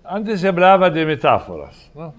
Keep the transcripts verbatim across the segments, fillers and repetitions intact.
antes se hablaba de metáforas, ¿no?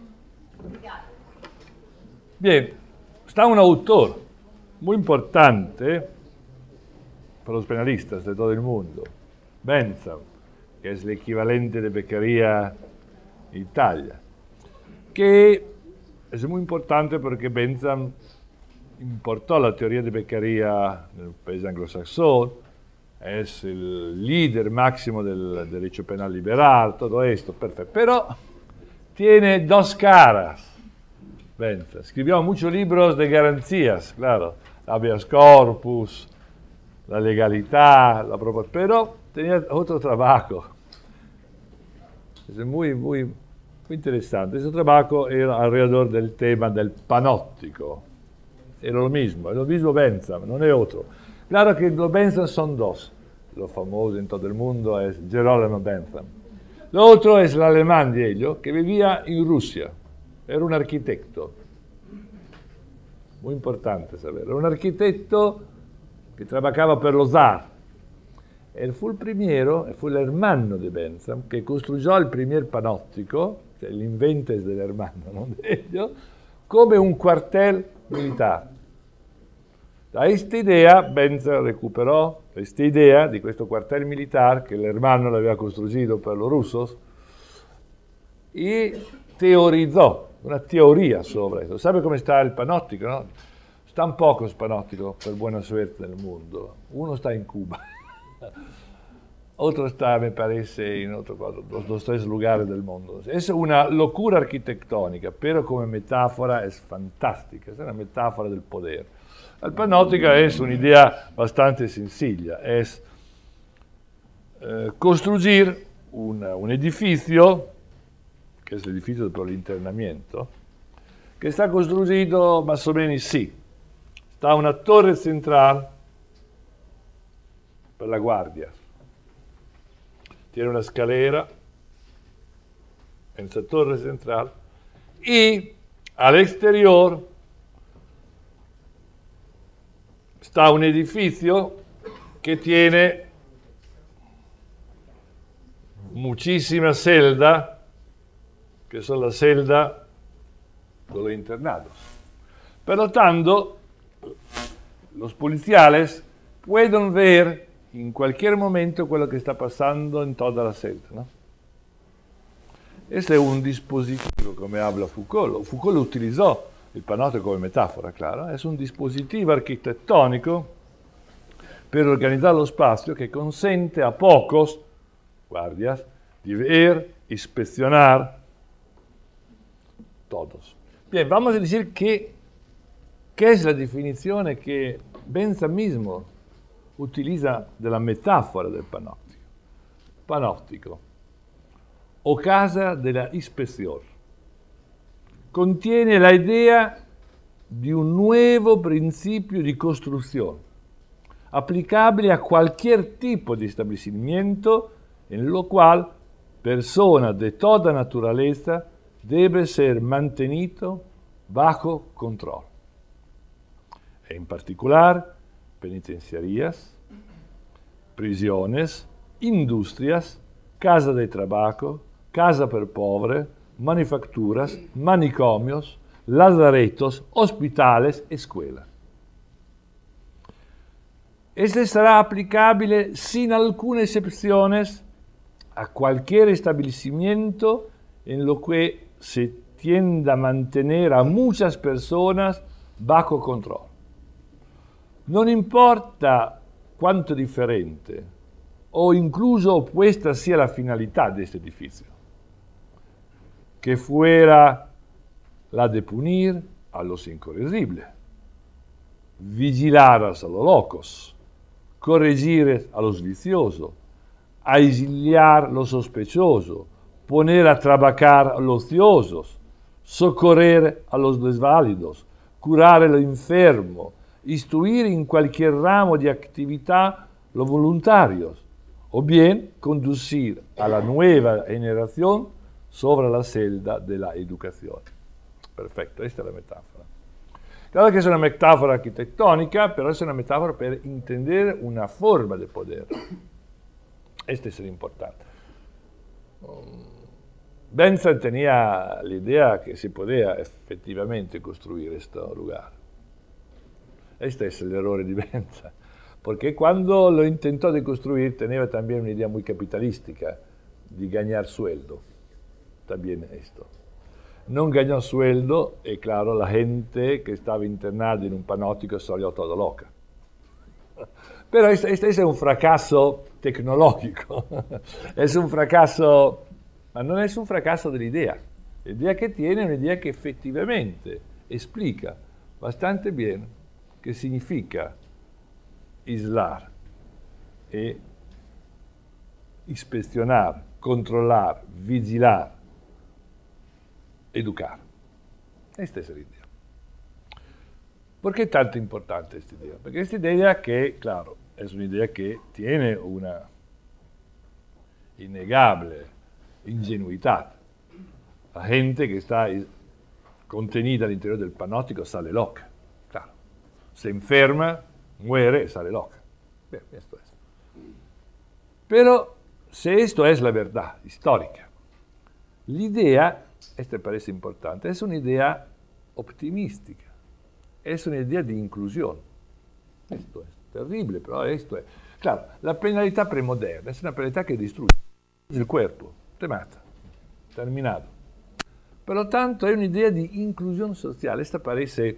Bien, está un autor muy importante para los penalistas de todo el mundo, Bentham, que es el equivalente de Beccaria en Italia, que es muy importante porque Bentham importó la teoría de Beccaria en el país anglosajón, es el líder máximo del derecho penal liberal, todo esto, perfecto. Pero tiene dos caras, Bentham. Escribió muchos libros de garantías, claro, habeas corpus, la legalidad, la propuesta, pero tenía otro trabajo. Es muy, muy, muy interesante. Ese trabajo era alrededor del tema del panóptico. Era lo mismo, es lo mismo Bentham, no es otro. Claro que los Bentham son dos. Lo famoso en todo el mundo es Gerolamo Bentham. Lo otro es el alemán de ellos, que vivía en Rusia. Era un arquitecto. Muy importante saber. Era un arquitecto que trabajaba per lo zar. Él fue el primero, fue el hermano de Bentham, que construyó el primer panóptico, el invento es del hermano, ¿no? De ellos, como un cuartel militar. Da esta idea, Bentham recuperó esta idea di questo cuartel militar che l'hermano l'aveva costruito per los rusos y teorizó una teoría sobre eso. ¿Sabe cómo está el panóptico? ¿No? Están pocos panópticos, per buena suerte, nel mondo. Uno está en Cuba, otro está, me parece, en otro, los dos tres lugares del mundo. Es una locura arquitectónica, pero como metáfora es fantástica, es una metáfora del poder. La panóptica es una idea bastante sencilla, es eh, construir una, un edificio, que es el edificio por el internamiento, que está construido más o menos así. Está una torre central per la guardia, tiene una escalera en esa torre central y al exterior está un edificio que tiene muchísimas celdas, que son las celdas de los internados. Por lo tanto, los policiales pueden ver en cualquier momento quello que está pasando en toda la celda, ¿no? Este es un dispositivo, como habla Foucault. Foucault lo utilizó, il panóptico come metafora, claro, es un dispositivo arquitectónico per organizzare lo spazio que consente a pocos guardias de ver, inspeccionar todos. Bien, vamos a decir que, ¿qué es la definición que Bentham mismo utiliza de la metáfora del panóptico? Panóptico, o casa de la inspección, contiene la idea de un nuevo principio de construcción, aplicable a cualquier tipo de establecimiento en lo cual persona de toda naturaleza debe ser mantenido bajo control. En particular, penitenciarías, prisiones, industrias, casa de trabajo, casa per pobre, manufacturas, manicomios, lazaretos, hospitales, escuelas. Este será aplicable sin alguna excepción a cualquier establecimiento en lo que se tienda a mantener a muchas personas bajo control. No importa cuánto diferente o incluso opuesta sea la finalidad de este edificio, que fuera la de punir a los incorregibles, vigilar a los locos, corregir a los viciosos, aislar a los sospechosos, poner a trabajar a los ociosos, socorrer a los desválidos, curar al enfermo, instruir en cualquier ramo de actividad los voluntarios, o bien conducir a la nueva generación sobre la celda de la educación. Perfecto, esta es la metáfora. Claro que es una metáfora arquitectónica, pero es una metáfora para entender una forma de poder. Este es el importante. Bentham tenía l'idea che si poteva effettivamente costruire questo lugar. Este es el error de Bentham, porque cuando lo intentó de construir tenía también una idea muy capitalística de ganar sueldo. También esto. No ganó sueldo y claro, la gente que estaba internada en un panóptico salió toda loca. Pero este, este es un fracaso tecnológico, es un fracaso, ma non es un fracaso dell'idea. L'idea che tiene è un'idea che effettivamente explica bastante bien qué significa aislar e inspeccionar, controlar, vigilar, educar. Esta es la idea. ¿Por qué es tanto importante esta idea? Porque esta idea que, claro, es una idea que tiene una innegable ingenuidad. La gente que está contenida al interior del panóptico sale loca. Claro, se enferma, muere y sale loca. Bien, esto es. Pero si esto es la verdad histórica, la idea, esta parece importante, es una idea optimística. Es una idea de inclusión. Esto es terrible, pero esto es. Claro, la penalidad premoderna es una penalidad que destruye el cuerpo, te mata, terminado. Por lo tanto, es una idea de inclusión social. Esta parece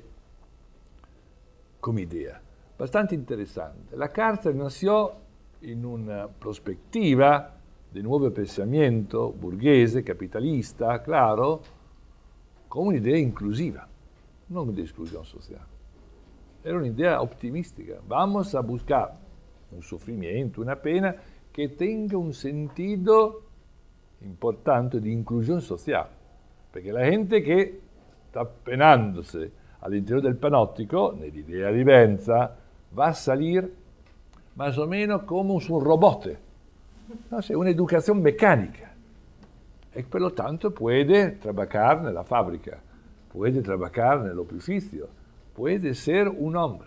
como idea bastante interesante. La cárcel nació en una perspectiva de nuevo pensamiento burguese, capitalista, claro, como una idea inclusiva. No de exclusión social. Era una idea optimística. Vamos a buscar un sufrimiento, una pena que tenga un sentido importante de inclusión social. Porque la gente que está penándose al interior del panóptico, nell'idea di Bentham, va a salir más o menos como un robot. No sé, una educación mecánica. Y por lo tanto puede trabajar en la fábrica. Puede trabajar en el oficio, puede ser un hombre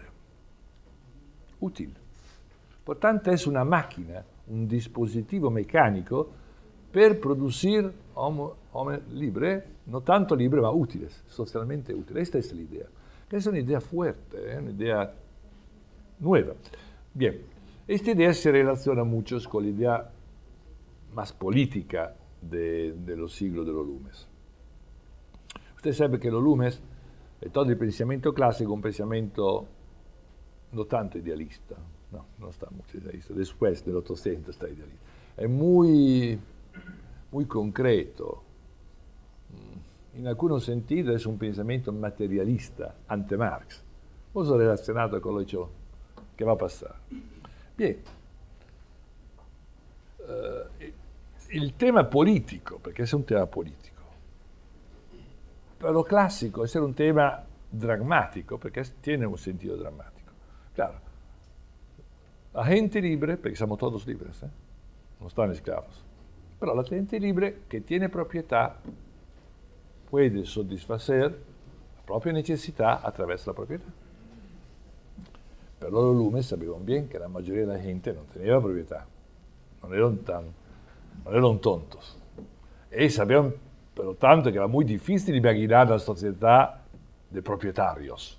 útil. Por tanto, es una máquina, un dispositivo mecánico per producir hombres libres, no tanto libres, ma útiles, socialmente útiles. Esta es la idea. Es una idea fuerte, ¿eh? Una idea nueva. Bien, esta idea se relaciona mucho con la idea más política de, de los siglos de los lumes. Usted sabe que los lumes, todo el pensamiento clásico, un pensamiento no tanto idealista, no, no está mucho idealista, después del Ottocento está idealista, es muy, muy concreto, en algún sentido es un pensamiento materialista, ante Marx, molto relacionato con lo che va a pasar. Bien, uh, il tema politico, perché è un tema politico, lo clásico es un tema dramático, porque tiene un sentido dramático. Claro, la gente libre, porque somos todos libres, ¿eh? No están esclavos, pero la gente libre que tiene propiedad puede satisfacer la propia necesidad a través de la propiedad. Pero los lumes sabían bien que la mayoría de la gente no tenía propiedad, no eran, tan, no eran tontos. Y sabían por lo tanto que era muy difícil imaginar la sociedad de propietarios.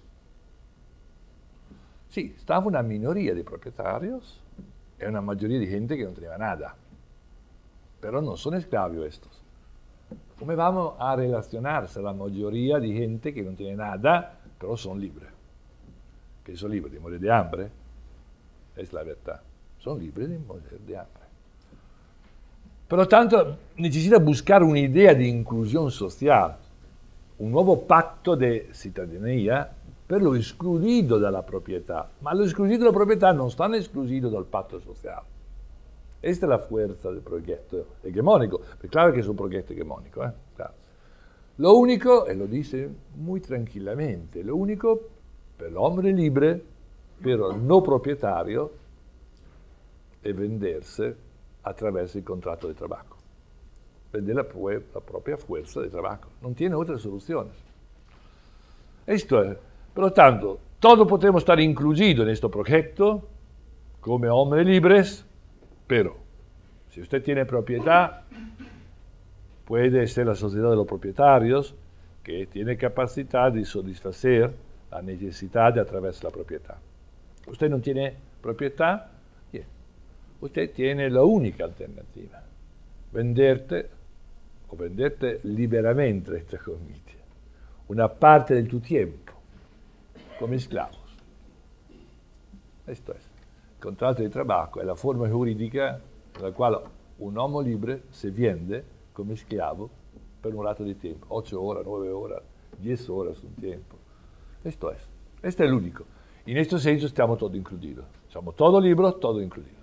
Sí, estaba una minoría de propietarios y una mayoría de gente que no tenía nada. Pero no son esclavos estos. ¿Cómo vamos a relacionarse a la mayoría de gente que no tiene nada, pero son libres? Que son libres de morir de hambre, es la verdad. Son libres de morir de hambre. Por lo tanto, necesita buscar una idea de inclusión social, un nuevo pacto de ciudadanía per lo excluido dalla proprietà. Ma lo excluido dalla proprietà non stanno esclusido dal patto sociale. Questa è la forza del progetto hegemónico, perché claro che è un progetto hegemónico, eh? Claro. Lo único, e lo dice muy tranquillamente, lo único per l'uomo libre, per il no proprietario, è vendersi attraverso il contratto di trabajo. Vender la, la propia fuerza de trabajo. No tiene otra solución. Esto es. Por lo tanto, todos podemos estar incluidos en este proyecto como hombres libres, pero si usted tiene propiedad, puede ser la sociedad de los propietarios, que tiene capacidad de satisfacer la necesidad a través de la propiedad. Usted no tiene propiedad, bien. Usted tiene la única alternativa, venderte o venderte liberamente, entre comillas, una parte de tu tiempo como esclavos. Esto es. El contrato de trabajo es la forma jurídica en la cual un uomo libre se vende como esclavo per un rato di tempo, ocho horas, nueve horas, diez horas un tiempo. Esto es. Este es el único. Y en este senso estamos todos incluidos. Somos todos libres, todo incluido.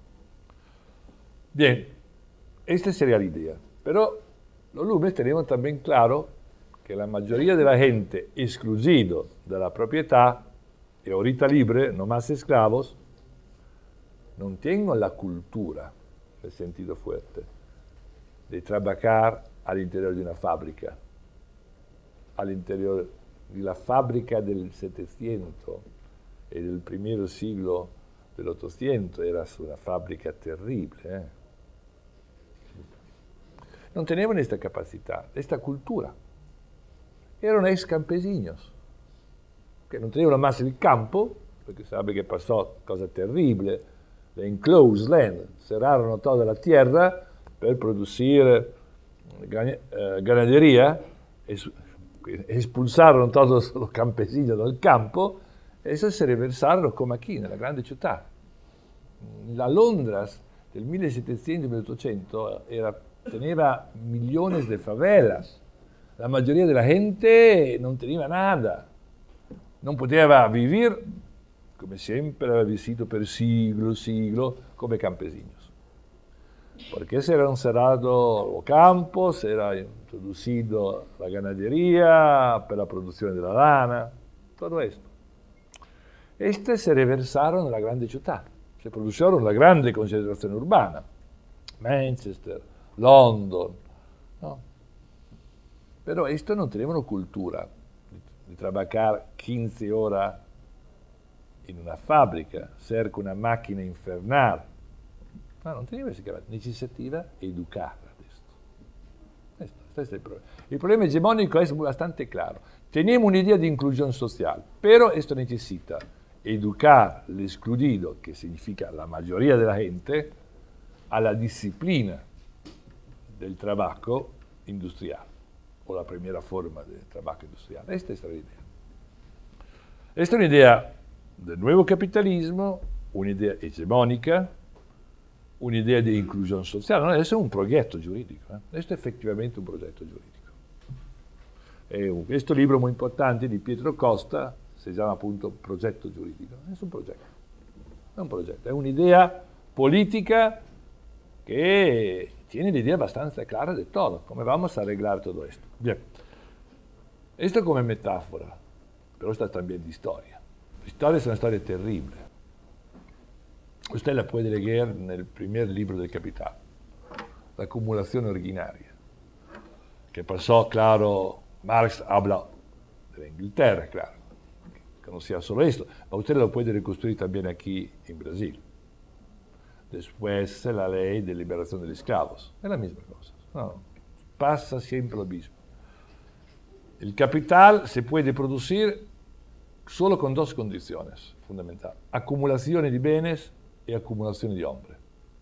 Bien, esta sería la idea. Pero los lunes tenemos también claro que la mayoría de la gente excluido de la propiedad y ahorita libre, no más esclavos, no tienen la cultura, el sentido fuerte, de trabajar al interior de una fábrica, al interior de la fábrica del setecientos y del primer siglo del ochocientos, era una fábrica terrible. ¿eh? No tenían esta capacidad, esta cultura. Eran ex campesinos, que no tenían más el campo, porque sabe que pasó cosa terrible, le enclosed land, cerraron toda la tierra per producir ganadería, expulsaron todos los campesinos del campo, e se reversaron come aquí, nella grande città. La Londres del millesettecento y milleottocento era, teneva millones de favelas. La mayoría de la gente non teneva nada. Non poteva vivere, come sempre aveva vissuto per siglo, siglo, come campesinos. Porque se eran cerrados los campos, se era introducido la ganadería per la produzione della lana, todo esto. Este se reversaron nella grande città, se produjeron la grande concentrazione urbana, Manchester, London, no? Pero esto no tenevano cultura di trabajar quince horas in una fábrica, cerca una macchina infernal. No, non teneva necessità educare esto. Esto, este es el problema. El problema hegemónico es bastante claro. Tenemos una idea de inclusión social, pero esto necesita educar al excluido, que significa la mayoría de la gente, a la disciplina del trabajo industrial, o la primera forma de trabajo industrial. Esta es la idea. Esta es una idea del nuevo capitalismo, una idea hegemónica, un'idea di inclusione sociale, non è un progetto giuridico, eh? questo è effettivamente un progetto giuridico. E un, questo libro molto importante di Pietro Costa si chiama appunto Progetto giuridico, è un progetto, è un progetto, è un'idea politica che tiene l'idea abbastanza clara di tutto, come vamos a arreglar tutto questo. Bien. Questo come metafora, però sta también di storia. La storia è una storia terribile. Usted la puede leer en el primer libro del Capital, La acumulación ordinaria, que pasó, claro, Marx habla de Inglaterra, claro, que conocía solo esto, pero usted lo puede reconstruir también aquí en Brasil. Después la ley de liberación de los esclavos, es la misma cosa, no, pasa siempre lo mismo. El capital se puede producir solo con dos condiciones fundamentales, acumulación de bienes e accumulazione di ombre.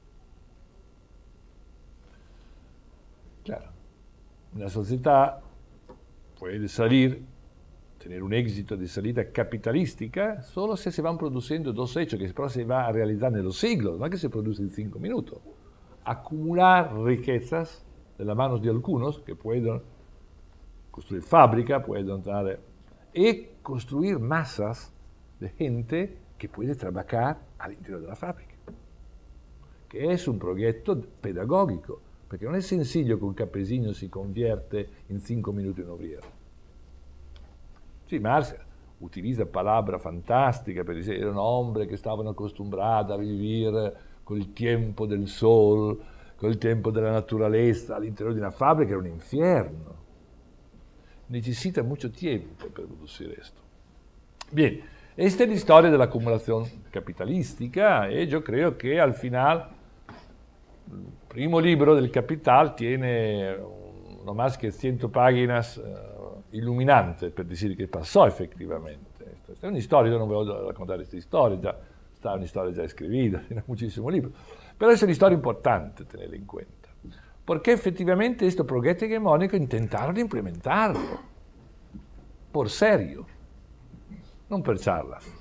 Claro, una società puede salir, tener un éxito de salida capitalística solo se se van produciendo dos hechos que pero se va a realizar en los siglos, no es que se produce en cinco minutos. Acumular riquezas de las manos de algunos que pueden construir fábrica, pueden dar, y construir masas de gente que puede trabajar al interior della fabbrica, che è un progetto pedagogico, perché non è sencillo che un campesino si convierte in cinque minuti in obriero. Sì, Marx utilizza palabra fantastica per dire erano ombre che stavano acostumbrate a vivere col tempo del sol, col tempo della naturalezza, all'interno di una fabbrica era un infierno. Necesita mucho tiempo per producir esto. Bien. Esta es la historia de la acumulación capitalística y yo creo que al final el primo libro del Capital tiene no más que cento páginas uh, illuminantes per dire che passò effettivamente. È una storia, io non voglio raccontare queste storie, già, sta una storia già scritta, tiene moltissimo libro, però è una storia importante tenerla in cuenta, perché effettivamente questo progetto egemonico intentaron implementarlo, por serio, non per charlas.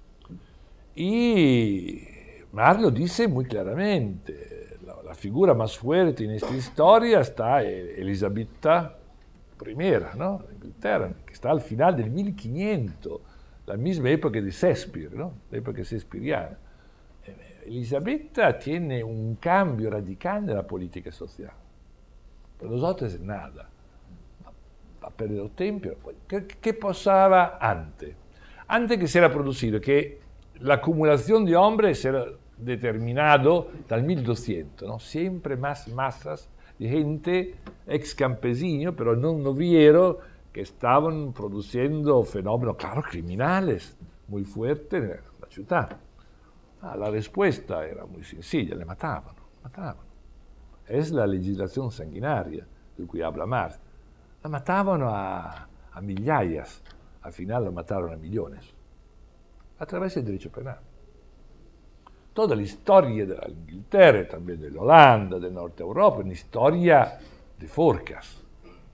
Y Marx lo dice muy claramente, la, la figura más fuerte en esta historia está Elisabetta primera, ¿no? En Inglaterra, que está al final del mil quinientos, la misma época de Shakespeare, ¿no? La época shakespeariana. Elisabetta tiene un cambio radical en la política social. Para nosotros es nada. Va a perder el tiempo. ¿Qué, qué pasaba antes? Antes que se era producido, que la acumulación de hombres era determinado dal mil doscientos, ¿no? Siempre más masas de gente ex campesino, pero no noviero, que estaban produciendo fenómenos, claro, criminales, muy fuertes en la ciudad. Ah, la respuesta era muy sencilla, le mataban, mataban. Es la legislación sanguinaria de cui habla Marx. La mataban a, a migliaia, al final la mataron a millones, a través del derecho penal. Toda la historia de Inglaterra, también de Holanda, de Norte Europa, una historia de forcas.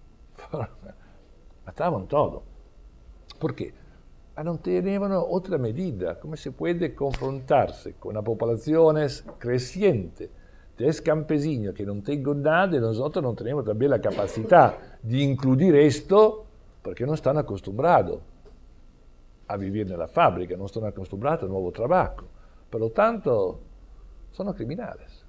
Mataban todo. ¿Por qué? No tenían otra medida. ¿Cómo se puede confrontarse con una población creciente de ex campesinos que no tienen nada y nosotros no tenemos también la capacidad de incluir esto porque no están acostumbrados a vivir en la fábrica, no están acostumbrados al nuevo trabajo. Por lo tanto, son criminales.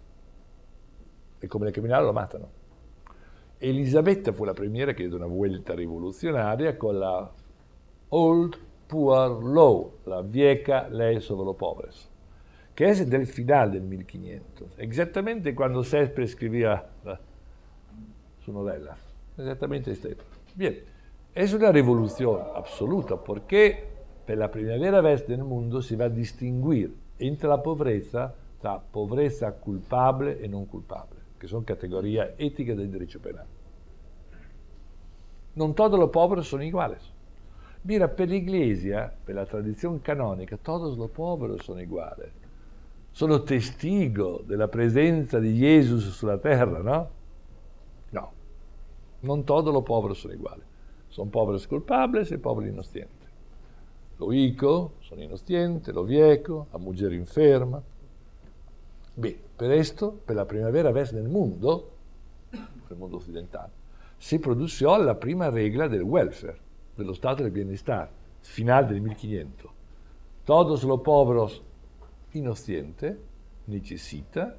Y como los criminales lo matan. Elisabetta fue la primera que dio una vuelta revolucionaria con la Old Poor Law, la vieja ley sobre los pobres, que es del final del mil quinientos, exactamente cuando Shakespeare escribía la, su novela. Exactamente esta época. Bien, es una revolución absoluta porque per la primera vez nel mondo si va a distinguere entre la pobreza, tra pobreza culpable e non culpable, che sono categorie etiche del diritto penale. Non todos los pobres son iguales. Mira, per l'Iglesia, per la tradizione canonica, todos los pobres sono uguali. Sono testigo della presenza di Gesù sulla terra, no? No, non todos los pobres sono uguali. Sono pobres culpables e pobres innocenti. Lo rico, sono innocente, lo viejo, la mujer enferma. Beh, per esto, per la primera vez nel mondo, nel mondo occidentale, si produjo la prima regla del welfare, dello stato del bienestar, final del mil quinientos. Todos los pobres inocentes necesitan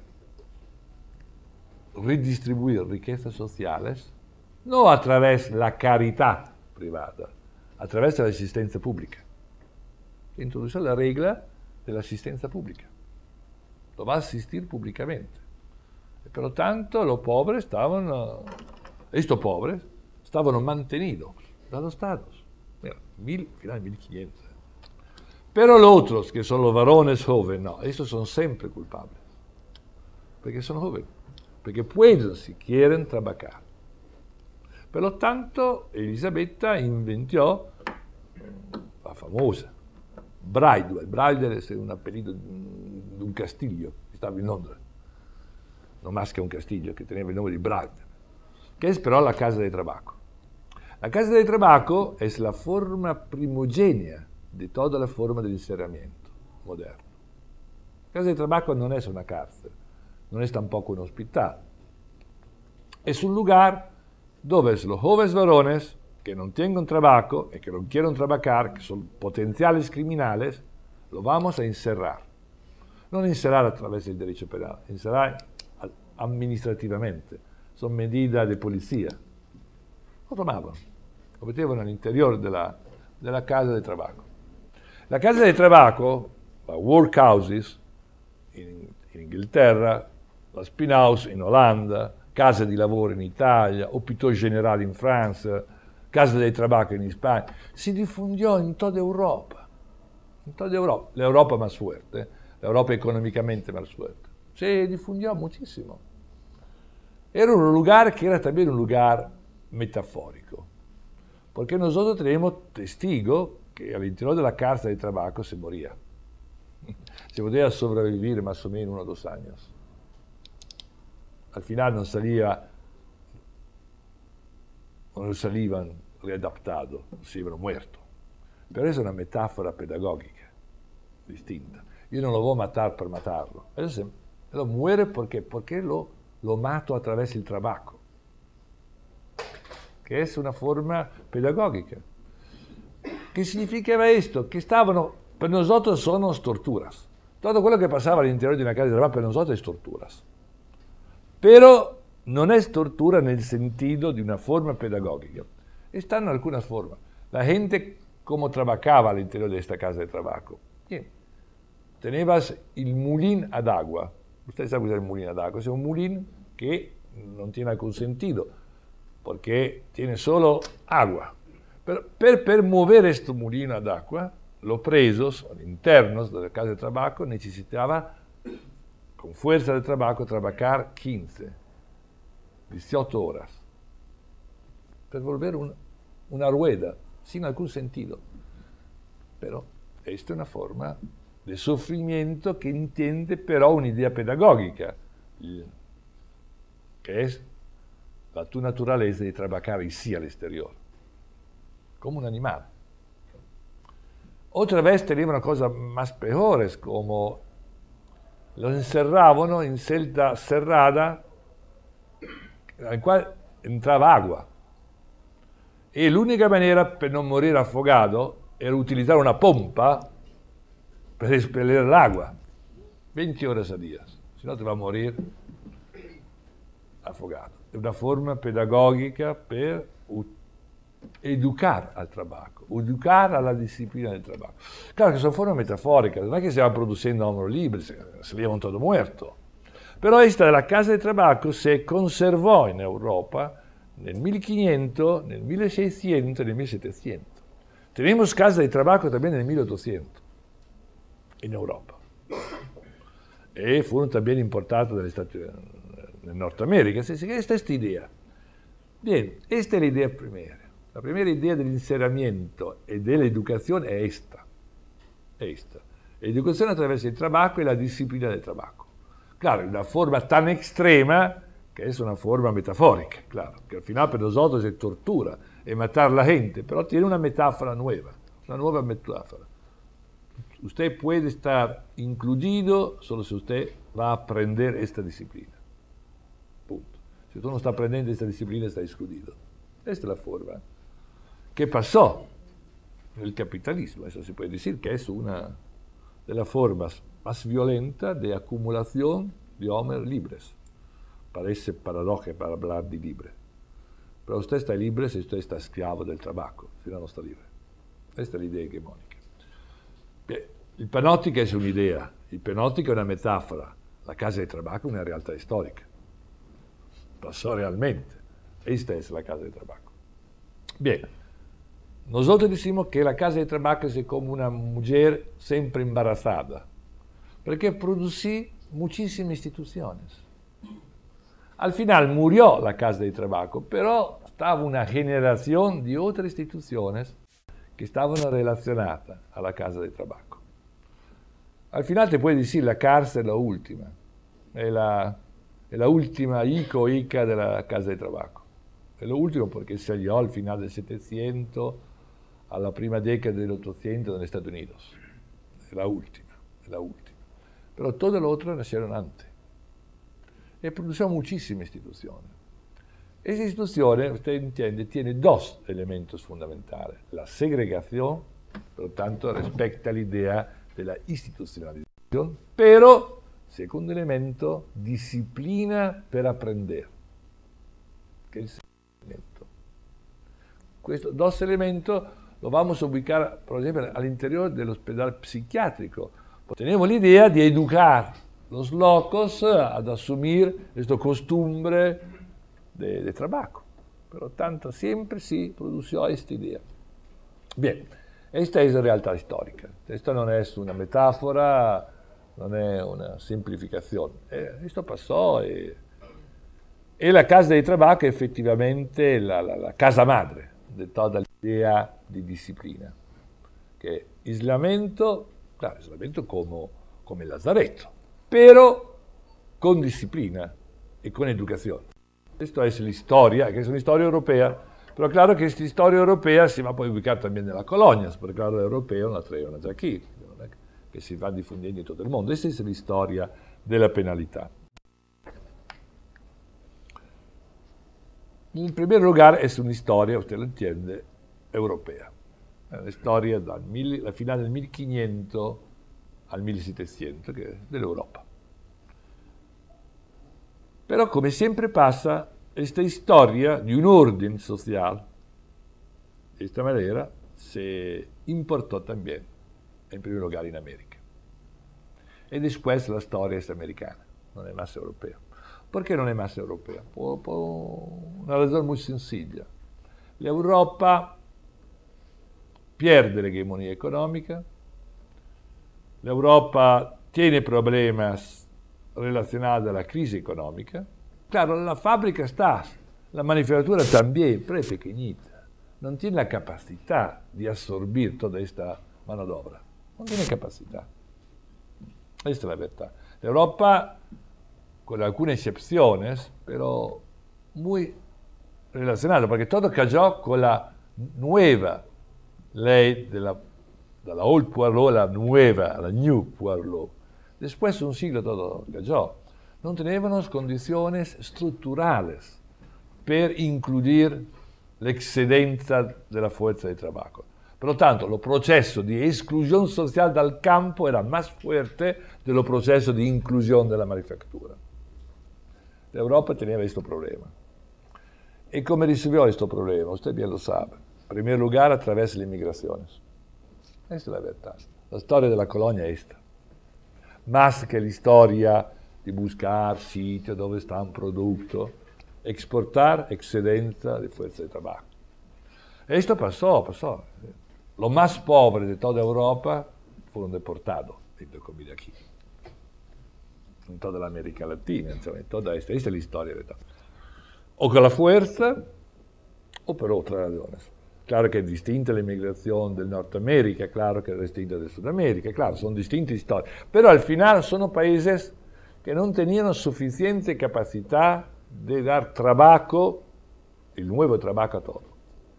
redistribuir riquezas sociales, no a través de la caridad privada, a través de la asistencia pública. Introduce la regla de la asistencia pública. Lo va a asistir públicamente. Y por lo tanto, los pobres estaban, uh, estos pobres, estaban mantenidos a los estados. Mira, mil, final mil quinientos. Pero los otros, que son los varones jóvenes, no, estos son siempre culpables. Porque son jóvenes. Porque pueden, si quieren, trabajar. Por lo tanto, Elisabetta inventó la famosa Bridewell. Bridewell es un apellido de un castillo que estaba en Londres, no más que un castillo que tenía el nombre de Bridewell, que es pero la casa de trabajo. La casa de trabajo es la forma primogenia de toda la forma de encerramiento moderno. La casa de trabajo no es una cárcel, no es tampoco un hospital. Es un lugar donde los jóvenes varones que no tengan trabajo y que no quieran trabajar, que son potenciales criminales, lo vamos a encerrar. No encerrar a través del derecho penal, encerrar administrativamente. Son medidas de policía. Lo tomaban, lo metevano all'interior della, della casa de trabajo. La casa de trabajo, la workhouses in, in Inghilterra, la spin house in Olanda, case di lavoro in Italia, hôpitaux generali in Francia, casa de trabajo en España, se difundió en toda Europa, en toda Europa, la Europa más fuerte, la Europa económicamente más fuerte, se difundió muchísimo. era un lugar que era también un lugar metafórico, porque nosotros tenemos testigo que al interior de la cárcel de trabajo se moría. Se podía sobrevivir más o menos uno o dos años. Al final non salía, non salivano riadattato, salivano muerto. Pero es una metáfora pedagógica distinta. Yo no lo voy a matar per matarlo. Él lo muere porque, porque lo, lo mato a través del trabajo, que es una forma pedagógica. ¿Qué significaba esto? Que estaban, per nosotros son torturas. Todo quello che passava all'interno di una casa di trabajo per nosotros es torturas. Pero non è tortura nel sentido di una forma pedagógica. Están algunas formas. La gente como trabajaba al interior de esta casa de trabajo. Bien. Tenevas il mulín ad agua. Usted sabe usar el mulín ad agua. Es un mulín que no tiene algún sentido, porque tiene solo agua. Pero per, per mover este mulino ad agua, los presos internos de la casa de trabajo necesitaba, con fuerza de trabajo, trabajar quince, dieciocho horas, per volver un, una rueda, sin algún sentido. Pero esta es una forma de sufrimiento que entiende però un'idea pedagogica, que es la tu naturaleza de trabajar y sí al exterior, como un animal. Otra vez tenevano cosas más peores, como los encerravano en celda cerrada, en la cual entraba agua. Y la única manera per non morir afogado era utilizar una pompa per expeler el agua, veinte horas a día, si no te va a morir afogado. È una forma pedagogica per educar al trabajo, educar a la disciplina del trabajo. Claro que son formas metafóricas, no es que se van produciendo hombres libres, se llevan todo muerto. Pero esta de la casa de trabajo se conservó en Europa nel mil quinientos, nel mil seiscientos, nel mil setecientos. Tenemos casa de trabajo también en el mil ochocientos, en Europa. Y fueron también importados del Estados Unidos. En Norteamérica, esta es esta idea. Bien, esta es la idea primera. La primera idea del encerramiento y de la educación es esta. Esta. Educación a través del trabajo y la disciplina del trabajo. Claro, una forma tan extrema que es una forma metafórica, claro, que al final para nosotros es tortura, es matar a la gente, pero tiene una metáfora nueva, una nueva metáfora. Usted puede estar incluido solo si usted va a aprender esta disciplina. Punto. Si tú no estás aprendiendo esta disciplina, está excluido. Esta es la forma. ¿Qué pasó? El capitalismo, eso se puede decir que es una de las formas más violentas de acumulación de hombres libres. Parece paradójico para hablar de libre. Pero usted está libre si usted está esclavo del trabajo, si no, no está libre. Esta es la idea hegemónica. Il panóptica è un'idea, il panóptica è una metafora, la casa de trabajo è una realtà storica. Pasó realmente. Esta es la casa de trabajo. Bien, nosotros decimos que la casa de trabajo es como una mujer siempre embarazada, porque producí muchísimas instituciones. Al final murió la casa de trabajo, pero estaba una generación de otras instituciones que estaban relacionadas a la casa de trabajo. Al final te puedes decir la cárcel es la última, es la, es la última hijo o hija de la casa de trabajo. Es lo último porque salió al final del setecientos, a la prima década del ochocientos en Estados Unidos. Es la última, es la última. Pero todas las otras nacieron antes. Y produjo muchísimas instituciones. Esas instituciones, usted entiende, tienen dos elementos fundamentales. La segregación, por lo tanto, respecto a la idea de la institucionalización, pero, segundo elemento, disciplina per aprender. Que es el elemento. Estos dos elementos los vamos a ubicar, por ejemplo, al interior del hospital psiquiátrico. Tenemos la idea de educar los locos ad asumir esta costumbre de, de trabajo. Por lo tanto, siempre se produjo esta idea. Bien, esta es la realtà storica. Esta non è una metafora, non è una semplificazione. Eh, esto pasó y E la casa di tabacco è effettivamente la, la, la casa madre di tutta l'idea di disciplina, che isolamento, claro, isolamento come, come il lazzaretto, però con disciplina e con educazione. Questa è la storia, che è una storia europea, però claro che questa storia europea si va poi a ubicare también nella colonia, perché claro, l'europeo la traevano già qui, non è che si va diffondendo in tutto il mondo. Questa è la storia della penalità. In primo luogo è una storia, usted lo entiende, europea. È una storia dalla fine del millequinhentos al millesettecento, che è dell'Europa. Però, come sempre passa, questa storia di un ordine social, de questa maniera, si importò también, in primo luogo in America. E después la storia è americana, non è más europea. Perché non è más europea? Por, por una ragione molto sencilla. L'Europa pierde l'egemonia economica, l'Europa tiene problemas relacionados a la crisi económica. Claro, la fábrica está, la manufactura también, pero es pequeñita. No tiene la capacidad de absorber toda esta mano de obra. No tiene capacidad. Esta es la verdad. L'Europa, con algunas excepciones, pero muy relacionada, porque todo cayó con la nueva ley de la, de la Old Poor Law, la nueva, la New Poor Law. Después un siglo todo cayó. No teníamos condiciones estructurales per incluir la excedencia de la fuerza de trabajo. Por lo tanto, el proceso de exclusión social del campo era más fuerte del proceso de inclusión de la manufactura. L'Europa tenía este problema. ¿Y cómo resolvió este problema? Usted bien lo sabe. En primer lugar, a través de las inmigraciones. Esta es la verdad. La historia de la colonia es esta. Más que la storia di buscar sitios dove sta un prodotto, exportar excedencia de fuerza de trabajo. Esto pasó, pasó. Los más pobres de toda Europa fueron deportados, entre comillas, aquí. En toda la América Latina, insomma, toda esta, esta es la historia de todo. O con la fuerza, o por otras razones. Claro que es distinta la inmigración del Norteamérica, claro que es distinta de Sudamérica, claro, son distintas historias. Pero al final son países que no tenían suficiente capacidad de dar trabajo, el nuevo trabajo a todos.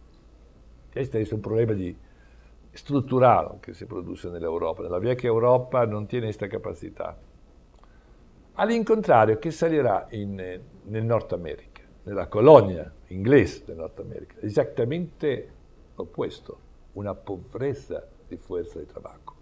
Este es un problema di, strutturale che si produce nell'Europa. Nella vecchia Europa non tiene questa capacità. All'incontrario, che salirà in, nel Nord America, nella colonia inglese del Nord America, esattamente l'opposto, una pobreza di fuerza di trabajo.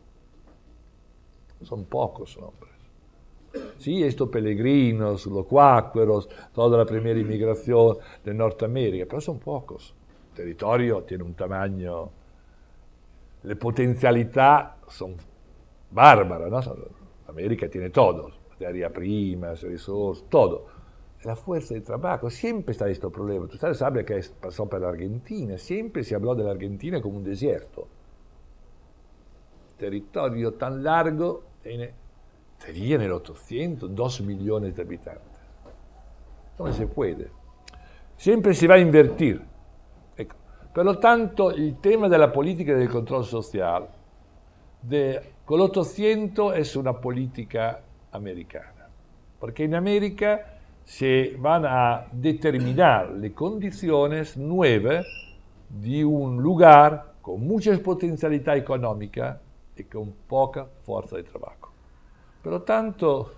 Son pocos hombres. Sí, estos peregrinos, los cuáqueros, toda la primera inmigración del Norteamérica, pero son pocos. El territorio tiene un tamaño, le potencialidades son bárbaras, ¿no? América tiene todo, materia prima, resources, todo. La fuerza de trabajo, siempre está este problema. Tú sabes, sabes que pasó por la Argentina, siempre se habló de la Argentina como un desierto. Territorio tan largo, tiene tenía nel Ottocento dos millones de habitantes. ¿Cómo se puede? Siempre se va a invertir. Ecco. Por lo tanto, el tema de la política del control social de, con l'Ottocento es una política americana. Porque en América se van a determinar las condiciones nuevas de un lugar con mucha potencialidad económica y con poca fuerza de trabajo. Por lo tanto,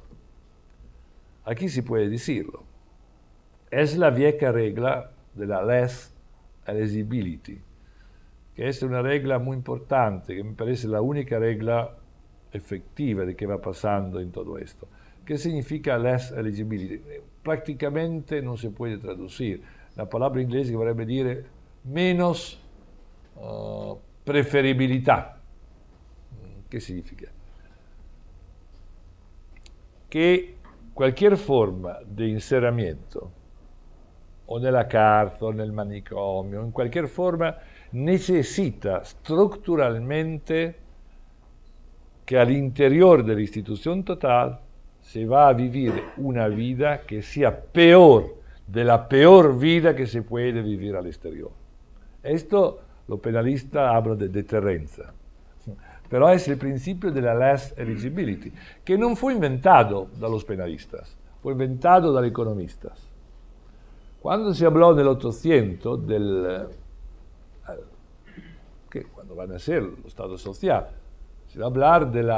aquí se puede decirlo, es la vieja regla de la less eligibility, que es una regla muy importante, que me parece la única regla efectiva de que va pasando en todo esto. ¿Qué significa less eligibility? Prácticamente no se puede traducir. La palabra inglesa vorrebbe dire menos uh, preferibilidad. ¿Qué significa? Que cualquier forma de inseramiento, o nella cárcel, o nel manicomio, in cualquier forma, necesita estructuralmente que al interior de la institución total se va a vivir una vida que sea peor de la peor vida que se puede vivir al exterior. Esto los penalistas hablan de deterrenza, pero es el principio de la less eligibility, que no fue inventado da los penalistas, fue inventado dagli economistas. Quando si habló nel Ottocento del eh, que cuando va a nacer lo Estado social, se va a hablar del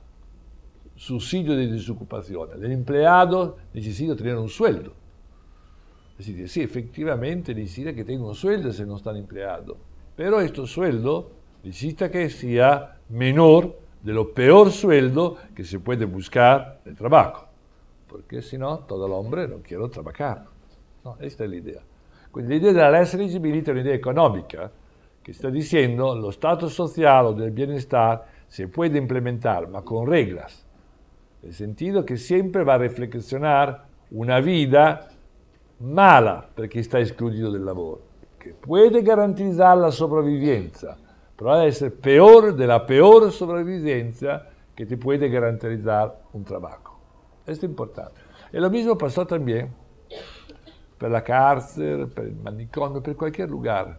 subsidio de desocupación. El empleado necesita tener un sueldo. Es decir, sí, efectivamente necesita que tenga un sueldo si no está empleado, pero este sueldo necesita que sea menor de lo peor sueldo que se puede buscar en el trabajo, porque si no, todo el hombre no quiere trabajar. No, esta es la idea. Quindi l'idea della less eligibility è un'idea economica che sta dicendo lo stato social o del bienestar se puede implementar, ma con reglas, nel sentido che sempre va a reflexionar una vida mala per chi sta escludido del lavoro, che puede garantizar la sopravvivenza, però debe essere peor de la peor sopravvivenza che ti puede garantizar un trabajo. Esto es importante. E lo mismo pasó también per la cárcel, per il manicomio, per cualquier lugar.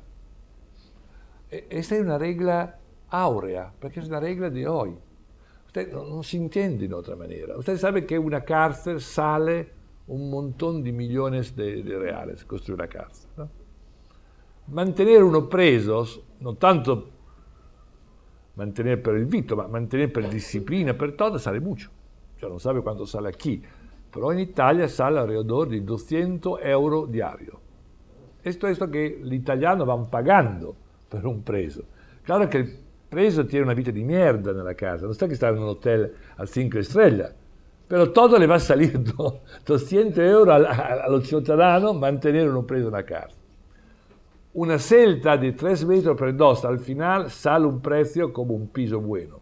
E, esta es una regla áurea, perché è una regla di hoy. Usted no, non si entiende in otra manera. Usted sabe che una cárcel sale un montón di millones de, de reales, costruire una cárcel. ¿No? Mantenere uno preso, non tanto mantenere per il vitto, ma mantenere per disciplina, per todo, sale mucho. Cioè non sabe quanto sale aquí. Pero en Italia sale alrededor de doscientos euros diarios. Esto es lo que los italianos van pagando per un preso. Claro que el preso tiene una vita di mierda nella casa, non sta che sta in un hotel a cinque estrellas, pero todo le va saliendo doscientos euros al, allo ciudadano mantenere uno preso nella casa. Una celda di tres metros per dos, al final sale un prezzo come un piso bueno.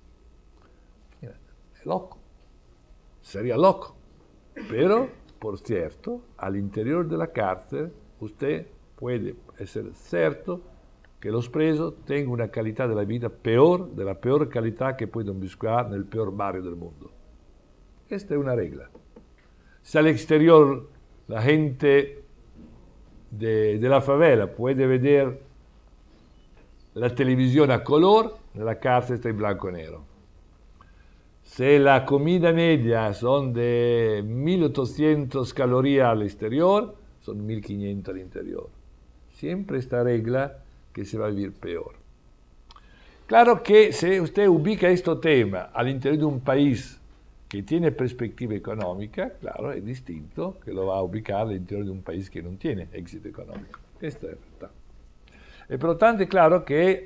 È loco, sería loco. Pero, por cierto, al interior de la cárcel, usted puede ser cierto que los presos tengan una calidad de la vida peor, de la peor calidad que pueden buscar en el peor barrio del mundo. Esta es una regla. Si al exterior la gente de, de la favela puede ver la televisión a color, en la cárcel está en blanco y negro. Si la comida media son de mil ochocientas calorías al exterior, son mil quinientas al interior. Siempre esta regla que se va a vivir peor. Claro que si usted ubica este tema al interior de un país que tiene perspectiva económica, claro, es distinto que lo va a ubicar al interior de un país que no tiene éxito económico. Esta es la verdad. Y por lo tanto, claro que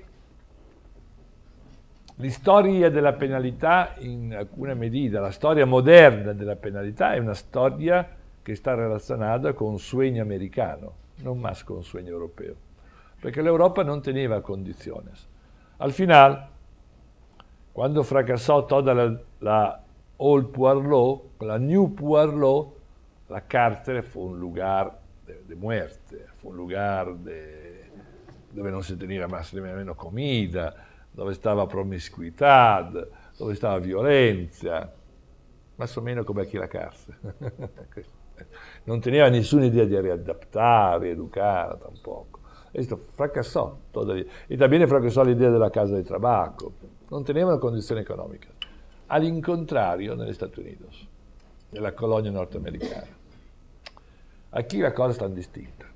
la storia della penalità, in alcuna medida, la storia moderna della penalità è una storia che sta relazionata con un sueño americano, non más con un sueño europeo, perché l'Europa non teneva condiciones. Al final, quando fracassò tutta la, la Old Poor Law, la New Poor Law, la cárcel fu un lugar de, de muerte, fu un lugar de, dove non si teneva más nemmeno comida, dove stava promiscuità, dove stava violenza, más o meno come aquí la cárcel. Non teneva nessuna idea di riadattare, educare, tampoco. Esto fracassò todavía. E también fracassò l'idea della casa di trabajo. Non tenevano condizioni economiche. All'incontrario negli Stati Uniti, nella colonia norteamericana. Aquí la cosa sta distinta.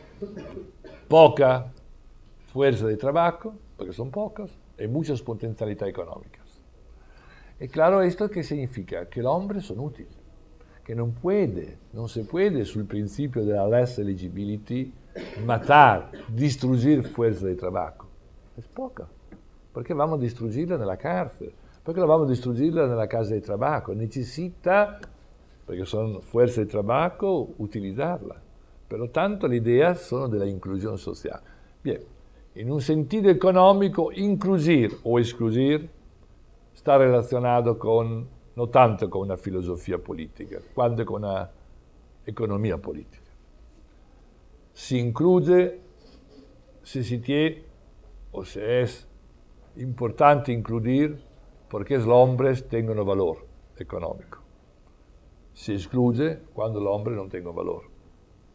Poca fuerza de trabajo, porque son pocas, y muchas potencialidades económicas. Y claro, ¿esto qué significa? Que el hombre son útiles, que no puede, no se puede, sul principio de la less eligibility, matar, destruir fuerza de trabajo. Es poca, porque vamos a destruirla en la cárcel, porque la vamos a destruirla en la casa de trabajo. Necesita, porque son fuerza de trabajo, utilizarla. Por lo tanto, las ideas son de la inclusión social. Bien. En un sentido económico, incluir o excluir está relacionado con, no tanto con una filosofía política, cuanto con una economía política. Si incluye, si se tiene, o si es importante incluir, porque los hombres tengan valor económico. Si excluye cuando los hombres no tengan valor.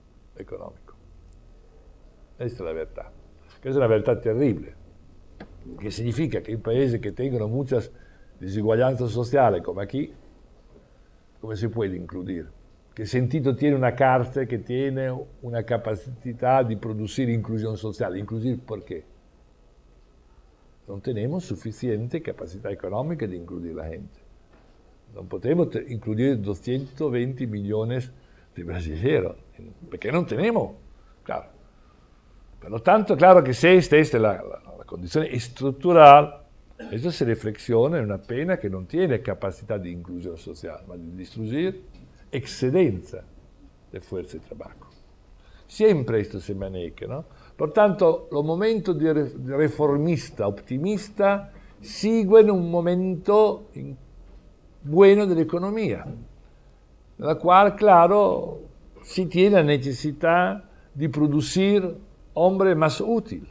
económico. Questa è la verità. Questa è una verità terribile, che significa che in paesi che tengono mucha disuguaglianza sociale come aquí, come si può includere? Che sentito tiene una cárcel che tiene una capacità di producir inclusione sociale? ¿Inclusive perché? Non tenemos suficiente capacidad económica de incluir la gente. Non podemos incluir doscientos millones de brasileños, perché non tenemos, claro. Por lo tanto, claro que si esta es la, la, la condición estructural, eso se reflexiona en una pena que no tiene capacidad de inclusión social, ma di distruggere excedencia de fuerza de trabajo. Siempre esto se maneja, ¿no? Por tanto, los momentos de reformista, optimista, siguen un momento bueno de la economía, en la cual, claro, si tiene la necesidad de producir hombres más útiles.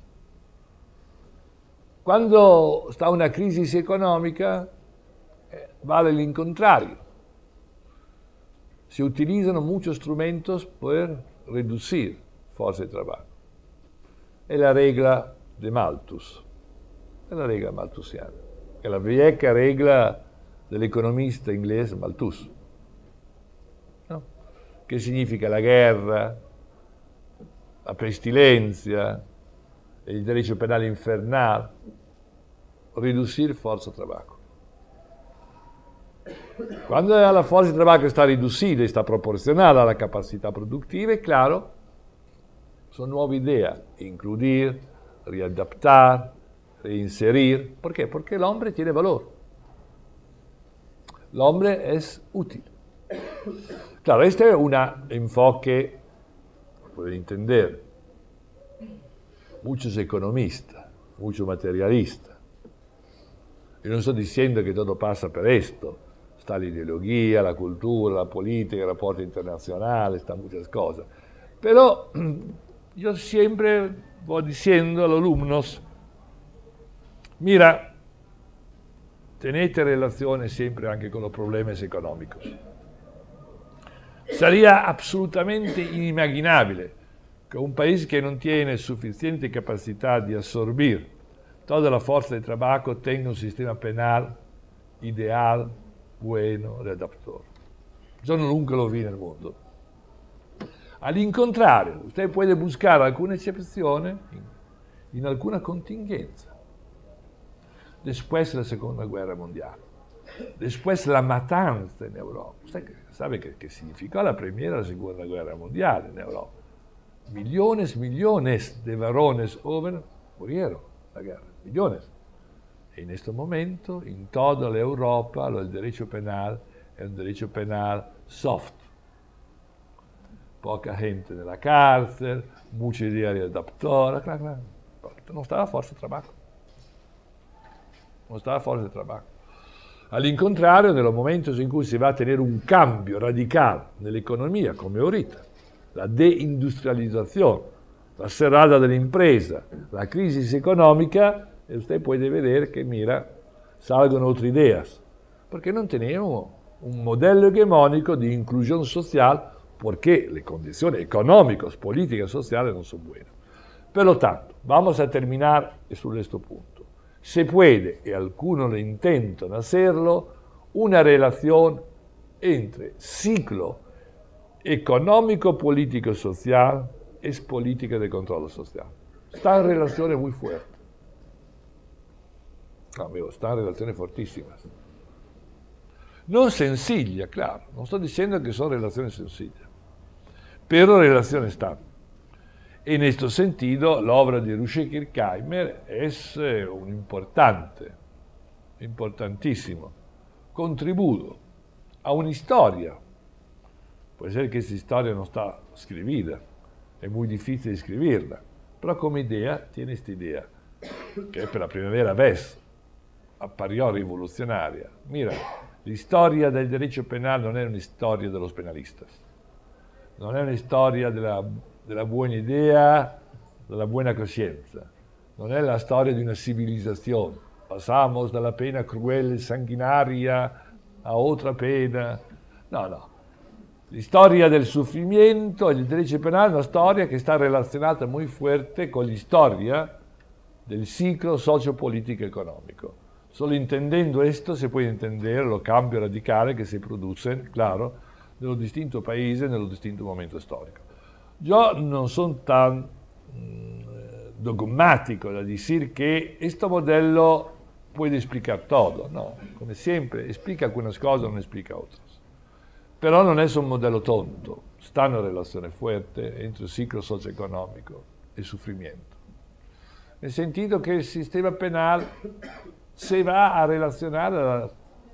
Cuando está una crisis económica, eh, vale el contrario. Se utilizan muchos instrumentos para reducir fuerza de trabajo. Es la regla de Malthus, es la regla malthusiana, es la vieja regla del economista inglés Malthus, ¿no? Que significa la guerra, la pestilencia, el derecho penal infernal, reducir fuerza de trabajo. Cuando la fuerza de trabajo está reducida y está proporcional a la capacidad productiva, claro, son nuevas ideas, incluir, readaptar, reinserir. ¿Por qué? Porque el hombre tiene valor. El hombre es útil. Claro, este es un enfoque, pueden entender, muchos economistas, muchos materialistas. Yo no estoy diciendo que todo pasa por esto. Está la ideología, la cultura, la política, el rapporto internacional, están muchas cosas. Pero yo siempre voy diciendo a los alumnos, mira, tenete relaciones siempre anche con los problemas económicos. Sería absolutamente inimaginable que un país que no tiene suficiente capacidad de absorber toda la fuerza de trabajo tenga un sistema penal ideal, bueno, readaptador. Yo nunca lo vi en el mundo. Al contrario, usted puede buscar alguna excepción en, en alguna contingencia. Después de la Segunda Guerra Mundial, después de la matanza en Europa. Usted sabe qué, qué significó la Primera y la Segunda Guerra Mundial en Europa. Millones, millones de varones jóvenes murieron en la guerra, millones. En este momento, en toda la Europa, el derecho penal es un derecho penal soft. Poca gente en la cárcel, mucha idea de adaptar, claro, claro. No estaba fuerza de trabajo. No estaba fuerza de trabajo. Al contrario, en los momentos en que se va a tener un cambio radical en la economía, como ahorita, la deindustrialización, la cerrada de la empresa, la crisis económica, usted puede ver que, mira, salgan otras ideas, porque no tenemos un modelo hegemónico de inclusión social, porque las condiciones económicas, políticas, sociales no son buenas. Por lo tanto, vamos a terminar sobre este punto. Se puede, y algunos lo intentan hacerlo, una relación entre ciclo económico, político, social y política de control social. Están relaciones muy fuertes. Amigo, están relaciones fortísimas. No sencillas, claro. No estoy diciendo que son relaciones sencillas, pero relaciones están. En este sentido, la obra de Rudyard Kirchheimer es eh, un importante, importantísimo contributo a una historia. Puede ser que esa historia no está escribida, es muy difícil escribirla, pero como idea tiene esta idea, que por la primera vez apparó rivoluzionaria. Mira, la historia del derecho penal no es una historia de los penalistas, no es una historia de la, de la buena idea, de la buena conciencia, no es la storia di una civilización. Pasamos dalla pena cruel e sanguinaria a otra pena. No, no. La storia del sufrimiento e del diritto penale è una storia che sta relazionata molto forte con la storia del ciclo sociopolitico economico. Solo intendendo questo si può intendere lo cambio radicale che si produce, claro, nello distinto paese, nello distinto momento storico. Io non sono tan mh, dogmatico da dire che questo modello può spiegare tutto, no, come sempre, explica alcune cose, non explica altre. Però non è un modello tonto, sta una relazione forte entre il ciclo socio-economico e il sufrimiento. Nel sentito che il sistema penale si va a relazionare alla,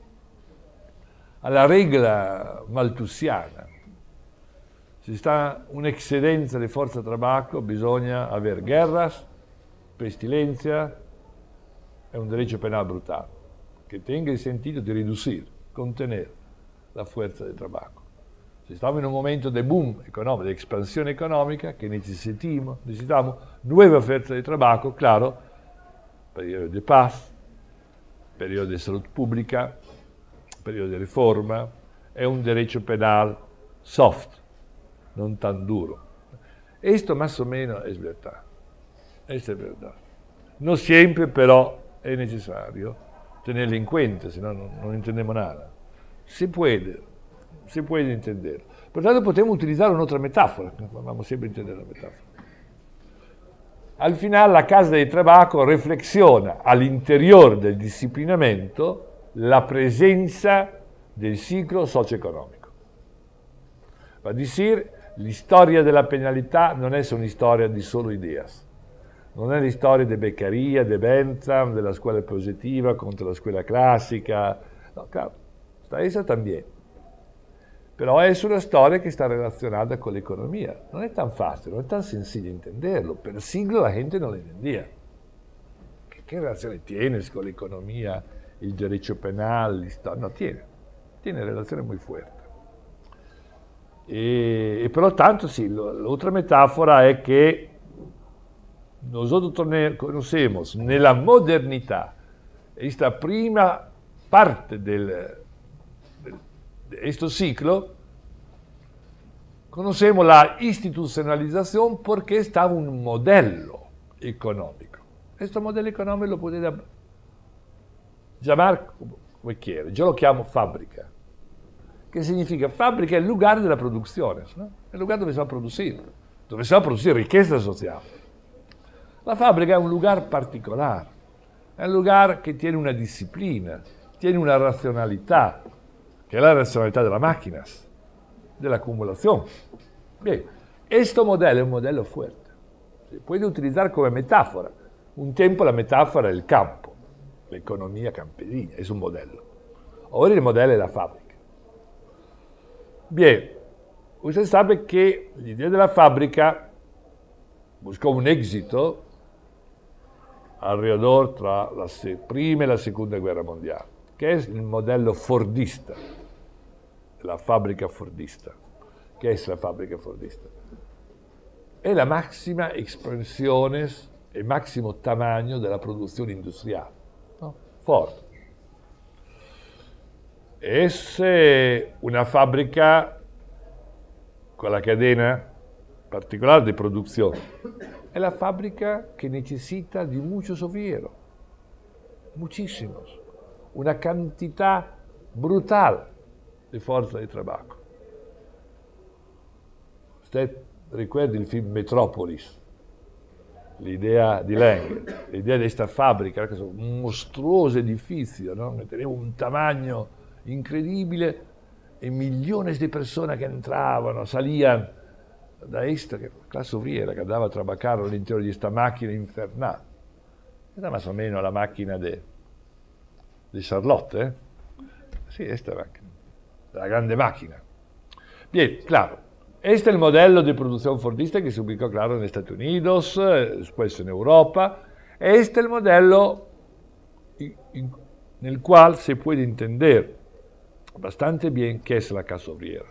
alla regola malthusiana. Se sta un'eccedenza di forza tabacco, bisogna avere guerras, pestilenza e un diritto penale brutale, che tenga il sentito di ridurre, contenere la forza del tabacco. Se stiamo in un momento di boom economico, di espansione economica, che necessitiamo, necessitiamo nuove offerte di tabacco, claro, periodo di paz, periodo di salute pubblica, periodo di riforma, è un diritto penale soft, non tan duro. E questo más o meno è verità. Questa è verità. Non sempre però è necessario tenerlo in conto, se no non, non intendiamo nada. Si può, si può intendere. Pertanto potremmo utilizzare un'altra metafora, vamos sempre a intendere la metafora. Al final la casa di tabacco riflessiona all'interior del disciplinamento la presenza del ciclo socio-economico. Va a dire, la storia della penalità non è una storia di solo idee, non è la storia di Beccaria, di Bentham, della scuola positiva contro la scuola classica, no, claro, sta essa también. Però è una storia che sta relazionata con l'economia. Non è tan facile, non è tan sencillo intenderlo. Per siglo la gente non lo intendeva. Che, che relazione tiene con l'economia, il diritto penale? No, tiene. Tiene relazione molto forte. E, e però tanto sì, l'altra metafora è che nosotros conocemos nella modernità questa prima parte del questo ciclo, conocemos la institucionalización porque estaba un modello económico. Questo modello económico lo potete chiamare come quiere. Io lo chiamo fabbrica. Che significa? Fabbrica è il lugar della produzione, no? È il lugar dove si va a produrre, dove si va a produrre ricchezza sociale. La fabbrica è un lugar particolare, è un lugar che tiene una disciplina, tiene una razionalità, che è la razionalità della macchina, dell'accumulazione. Bene, questo modello è un modello forte. Si può utilizzare come metafora. Un tempo la metafora è il campo, l'economia campesina, è un modello. Ora il modello è la fabbrica. Bien, usted sabe che l'idea della fabbrica buscò un esito alrededor tra la prima e la seconda guerra mondiale, che è il modello fordista, la fabbrica fordista. Che è la fabbrica fordista? È la massima espansione e il massimo tamaño della produzione industriale. No? Ford. È una fabbrica con la catena particolare di produzione. È la fabbrica che necessita di mucho sofiero, muchísimos, una quantità brutale di forza di tabacco. Usted ricorda il film Metropolis, l'idea di Lang, l'idea di questa fabbrica, che un mostruoso edificio, no? Che teneva un tamaño incredibile e milioni di persone che entravano, salivano da questa classe ouvriera che andava a trabaccare all'interno di questa macchina infernale. Era más o meno la macchina di Charlotte, eh? Sì, questa è la, la grande macchina. Bien, claro. Questo è il modello di produzione fordista che si ubicò, claro, negli Stati Uniti, spesso in Europa, e questo è il modello in, in, nel quale si può intendere bastante bien che è la classe ouvriera.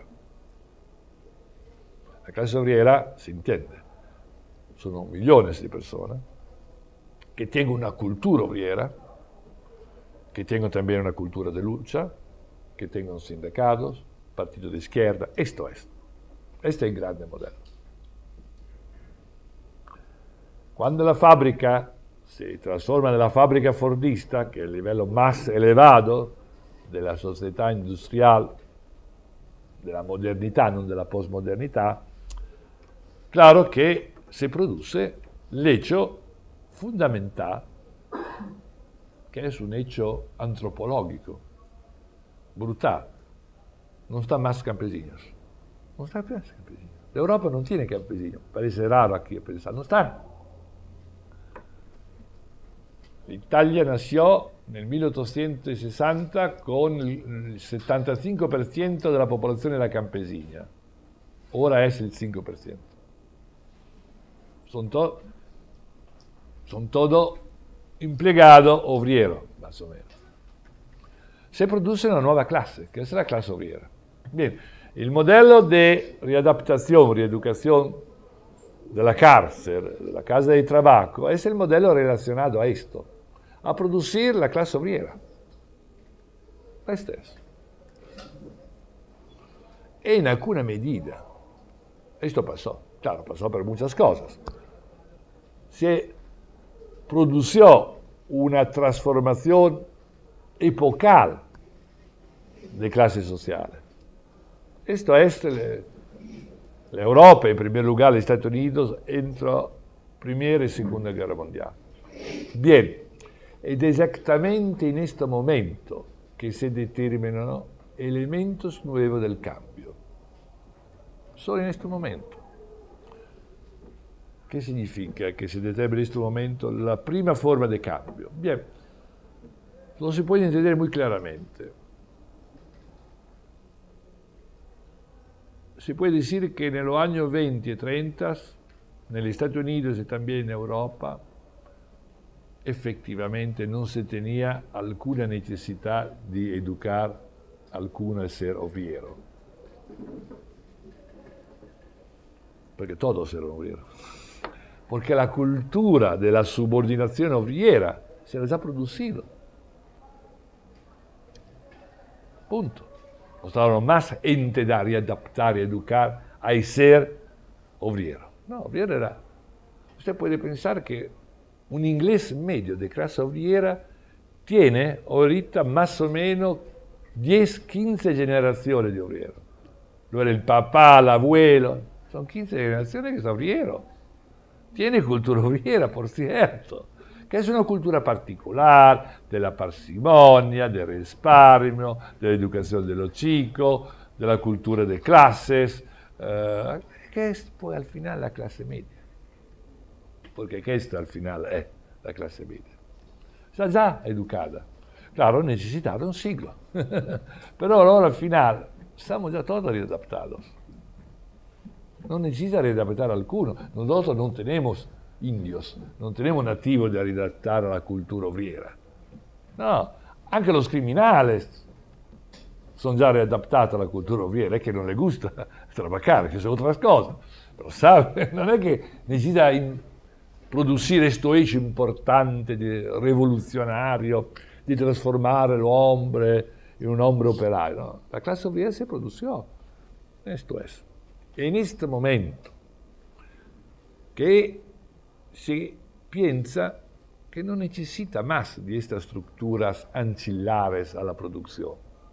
La classe ouvriera si intende, sono milioni di persone che tengono una cultura ouvriera, che tengono también una cultura de lucha, che tengono sindacatos, partito di izquierda, esto es. Questo è il grande modello. Quando la fabbrica si trasforma nella fabbrica fordista, che è il livello más elevato della società industriale, della modernità, non della postmodernità, claro che si produce l'hecho fundamental, che è un hecho antropológico, brutal. Non sta más campesinos. Non sta más campesinos. L'Europa non tiene campesinos. Parece raro aquí pensar. Non sta. L'Italia nació nel milleottocentosessanta con il settantacinque per cento della popolazione era campesina. Ora è il cinque per cento. Son, to son todo impiegato obrero, más o menos. Se produce una nuova classe, che è la classe obrera. Bien, il modello di riadaptazione, rieducazione della cárcel, della casa di trabajo, è il modello relazionato a esto, a producir la clase obrera. Questo è. E in alcuna medida, esto pasó, claro, pasó por muchas cosas, se produjo una transformación epocal de clase social. Esto es l'Europa, en primer lugar los Estados Unidos, entre Primera y Segunda Guerra Mundial. Bien, ed exactamente en este momento que se determinan elementos nuevos del cambio. Solo en este momento. ¿Qué significa que se determina en este momento la prima forma de cambio? Bien, lo se puede entender muy claramente. Se puede decir que en los años veinte y treinta, en los Estados Unidos y también en Europa, efectivamente no se tenía alguna necesidad de educar a alguno a ser obrero. Porque todos eran obreros. Porque la cultura de la subordinación obrera se era già producido. Punto. No estaban más ente da riadaptar y educar a ser obrero. No, obrero era... Usted puede pensar que un inglés medio de clase obrera tiene ahorita más o menos diez, quince generaciones de obrero. Lo era el papá, el abuelo. Son quince generaciones que es obrero. Tiene cultura obrera, por cierto, que es una cultura particular de la parsimonia, del risparmio, de la educación de los chicos, de la cultura de clases, eh, que es pues, al final la clase media. Porque esta al final è la classe media. Sta già educata. Claro, necesitava un siglo. Però allora al final siamo già todos riadattados. No necesita readaptar a alguno. Nosotros no tenemos indios, no tenemos nativos de readaptar a la cultura obrera. No, anche los criminales sono già readattati alla cultura obrera, è che non le gusta trabajar, che sono altre cose. Però sabe, non è che necesita in, producir questo hecho importante, rivoluzionario, di trasformare l'uomo in un uomo operaio. No? La classe obrera si produció. Esto es. En este momento que se piensa que no necesita más de estas estructuras ancillares a la producción.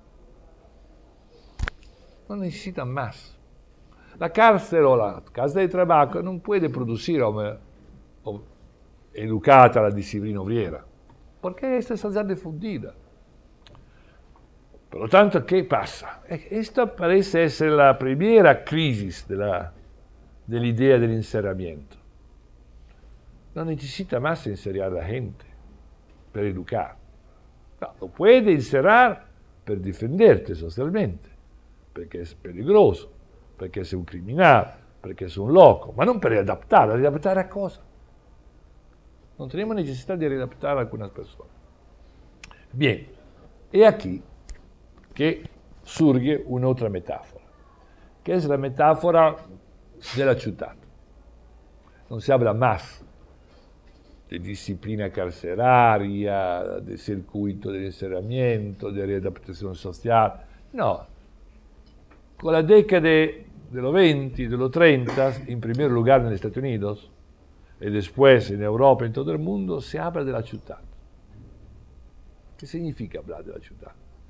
No necesitan más. La cárcel o la casa de trabajo no puede producir o, o, educata la disciplina obrera, porque esta está ya difundida. Por lo tanto, ¿qué pasa? Esta parece ser la primera crisis de la, de la idea del encerramiento. No necesita más encerrar a la gente per educar. No, lo puede encerrar per defenderte socialmente, perché è pericoloso, perché è un criminale, perché è un loco, ma non per riadattare. ¿Riadattare a cosa? Non tenemos necessità di riadattare alcune persone. Bien, e aquí che surge un'altra metafora, che è la metafora della città. Non si habla más di disciplina carceraria, del circuito di inserimento, di riadattazione sociale, no. Con la década de los veinte, de los treinta, en primer lugar en los Estados Unidos y después en Europa y en todo el mundo, se habla de la ciudad. ¿Qué significa hablar de la ciudad?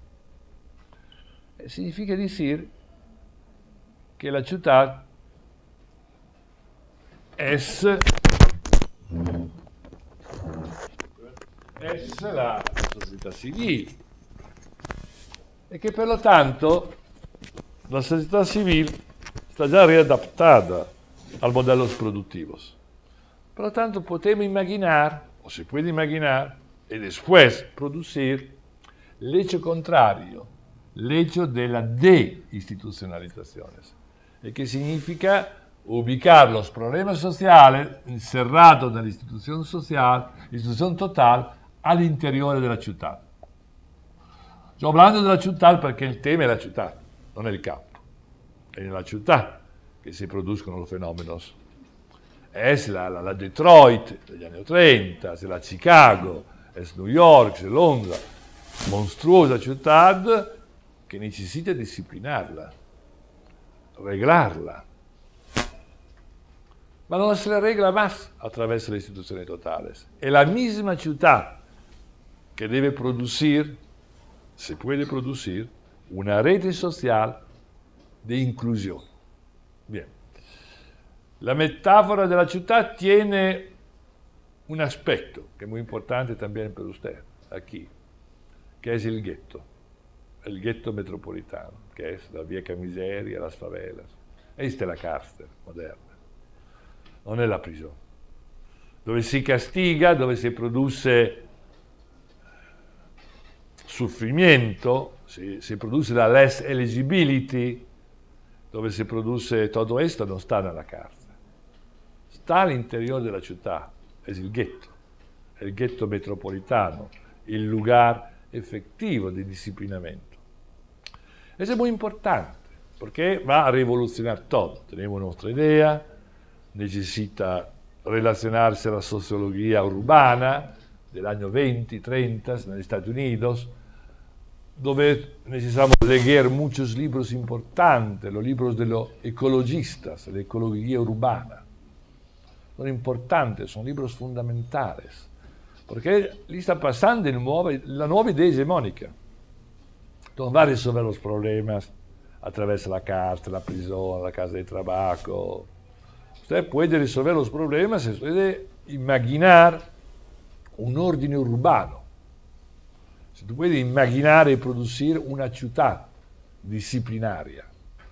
Significa decir que la ciudad es, es la, la sociedad civil y que por lo tanto la sociedad civil está ya readaptada a los modelos productivos. Por lo tanto, podemos imaginar, o se puede imaginar, y después producir el hecho contrario, el hecho de la deinstitucionalización, que significa ubicar los problemas sociales encerrados en la institución social, institución total, al interior de la ciudad. Estoy hablando de la ciudad porque el tema es la ciudad, no el campo. Es en la ciudad que se producono los fenómenos. Es la, la, la Detroit degli anni treinta, es la Chicago, es New York, es Londra, monstruosa ciudad que necesita disciplinarla, reglarla. Ma non se la regla más attraverso le istituzioni totales. È la misma ciudad que debe producir, se puede producir, una rete social de inclusión. Bien. La metáfora de la ciudad tiene un aspecto que es muy importante también para usted aquí, que es el gueto, el gueto metropolitano, que es la vieja miseria, las favelas. Esta es la cárcel moderna, non è la prigione, dove si castiga, dove si produce sufrimiento, si, si produce la less eligibility, dove si produce todo esto, non sta nella cárcel. Sta all'interior della città, è il ghetto, è il ghetto metropolitano, il lugar effettivo di disciplinamento. Eso es muy importante, porque va a revolucionar todo. Tenemos nuestra idea, necesita relacionarse a la sociología urbana del año veinte, treinta, en los Estados Unidos, donde necesitamos leer muchos libros importantes, los libros de los ecologistas, la ecología urbana. Son importantes, son libros fundamentales, porque lì sta pasando el nuovo, la nuova idea hegemónica. Non va a risolvere los problemas a través de la cárcel, la prisión, la casa de trabajo. Usted puede resolver los problemas, se puede imaginar un orden urbano. Se tú puedes imaginar y producir una ciudad disciplinaria.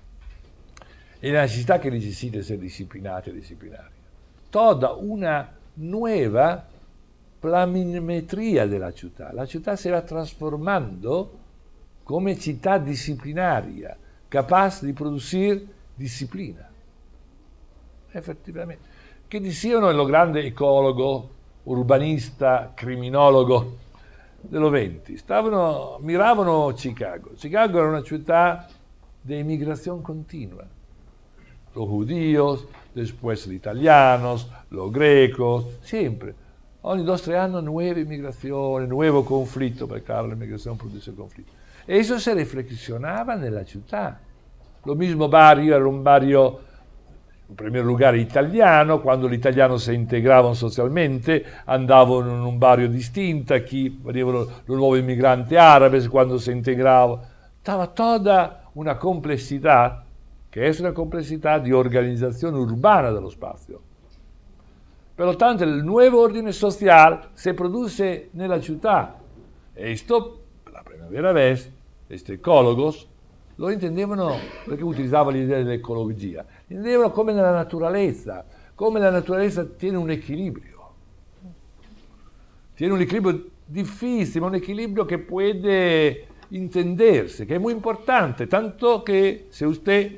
E la città che necesita essere disciplinata e disciplinaria. Toda una nueva planimetría de la ciudad. La ciudad se va trasformando come città disciplinaria, capaz di producir disciplina. Effettivamente. Che dicevano il grande ecologo, urbanista, criminologo dello venti, stavano, miravano Chicago. Chicago era una città di immigrazione continua. Los judíos, después los italianos, los grecos, siempre. Ogni dos o tres años nueva inmigración, nuevo conflicto, porque claro, la inmigración produce conflicto. E eso se reflexionaba nella città. Lo mismo barrio era un barrio, in primo lugar italiano, quando gli italiani si integravano socialmente, andavano in un barrio distinto, chi vedevano lo nuovo immigrante arabe, quando si integravano. Stava tutta una complessità, che è una complessità di organizzazione urbana dello spazio. Per lo tanto, il nuovo ordine sociale si produce nella città. E questo, per la prima vez, questi ecólogos lo intendevano, perché utilizzavano l'idea dell'ecologia, intendevano come nella naturalezza, come la naturalezza tiene un equilibrio. Tiene un equilibrio difficile, un equilibrio che può intenderse, che è molto importante, tanto che se usted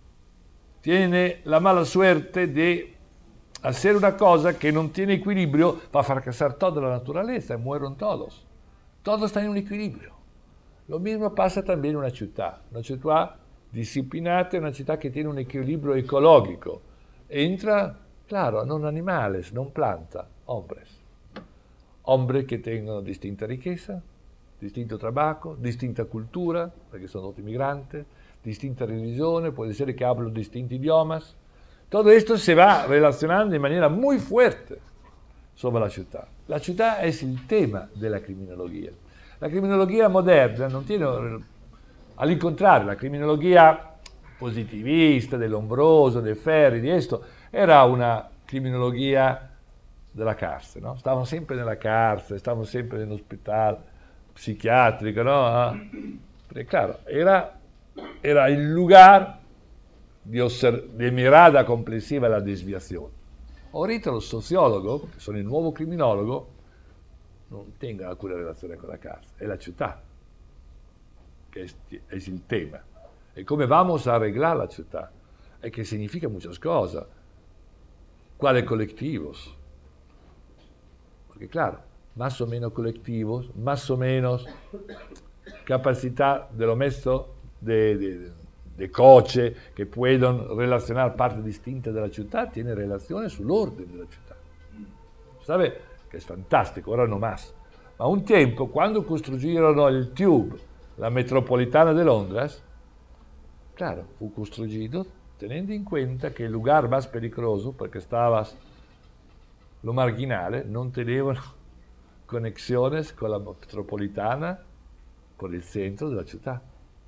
tiene la mala suerte de hacer una cosa que no tiene equilibrio, va a fracasar toda la naturaleza y mueren todos. Todo está en un equilibrio. Lo mismo pasa también en una ciudad. Una ciudad disciplinata es una ciudad que tiene un equilibrio ecológico. Entra, claro, no animales, no plantas, hombres. Hombres que tengan distinta riqueza, distinto trabajo, distinta cultura, porque son todos inmigrantes, distinta religione, puede ser que hablo distintos idiomas. Todo esto se va relacionando de manera muy fuerte sobre la ciudad. La ciudad es el tema de la criminología. La criminología moderna non tiene, al contrario, la criminología positivista, del Lombroso, de Ferri, di esto, era una criminología della cárcel, ¿no? Stavano sempre nella carcere, stavano sempre nell'ospedale psiquiátrico, ¿no? Porque claro, era, era il lugar di, di mirada complessiva alla desviazione. Ahorita lo sociólogo, che sono il nuovo criminologo, non tenga alcuna relazione con la cárcel, è la città, che è, è il tema. E come vamos a arreglar la città? E che significa muchas cosas. ¿Cuáles colectivos? Porque claro, más o menos colectivos, más o menos capacidad de lo messo de, de, de coche que puedan relacionar partes distintas de la ciudad, tiene relaciones sull'ordine de la ciudad. ¿Sabe? Que es fantástico, ahora no más. Ma un tiempo, cuando construyeron el Tube, la metropolitana de Londres, claro, fu construido teniendo in cuenta che il lugar más peligroso, perché estabas lo marginale, non tenevano conexiones con la metropolitana por il centro della città.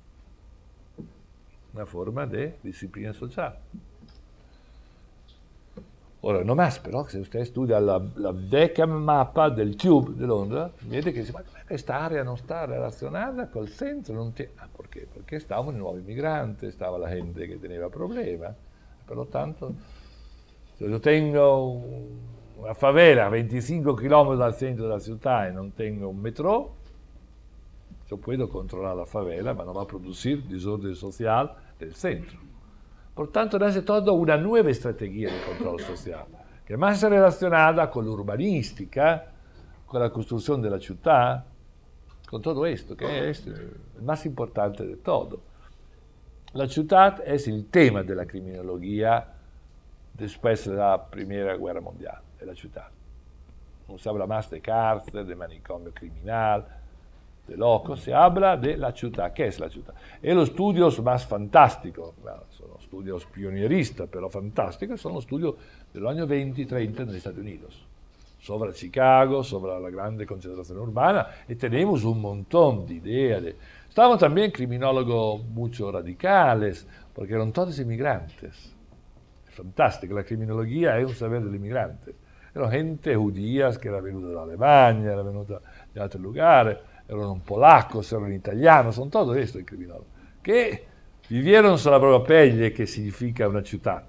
Una forma di disciplina sociale. Ora, no más, però, se usted studia la, la vecchia mappa del Tube di Londra, vede che ma questa area non sta relazionata col centro, non te... ah, perché? Perché stavano i nuovi migranti, stava la gente che teneva problema, per lo tanto, se io tengo una favela a venticinque chilometri dal centro della città e non tengo un metro, io posso controllare la favela, ma non va a produrre disordine sociale del centro. Por tanto, nace toda una nueva estrategia de control social, que más se relacionada con la urbanística, con la construcción de la ciudad, con todo esto, que es el más importante de todo. La ciudad es el tema de la criminología después de la Primera Guerra Mundial, de la ciudad. No se habla más de cárcel, de manicomio criminal, de locos, se habla de la ciudad. ¿Qué es la ciudad? Y los estudios más fantásticos, bueno, son los estudios pionieristas, pero fantásticos, son los estudios de los años veinte y treinta en los Estados Unidos, sobre Chicago, sobre la grande concentración urbana, y tenemos un montón de ideas. De... Estaban también criminólogos mucho radicales, porque eran todos inmigrantes. Es fantástico, la criminología es un saber de los inmigrantes. Eran gente judía que era venuta de Alemania, era venuta de otros lugares, erano polacos, erano italianos, sono tutto questo i criminali, che vivieron sulla propria pelle che significa una città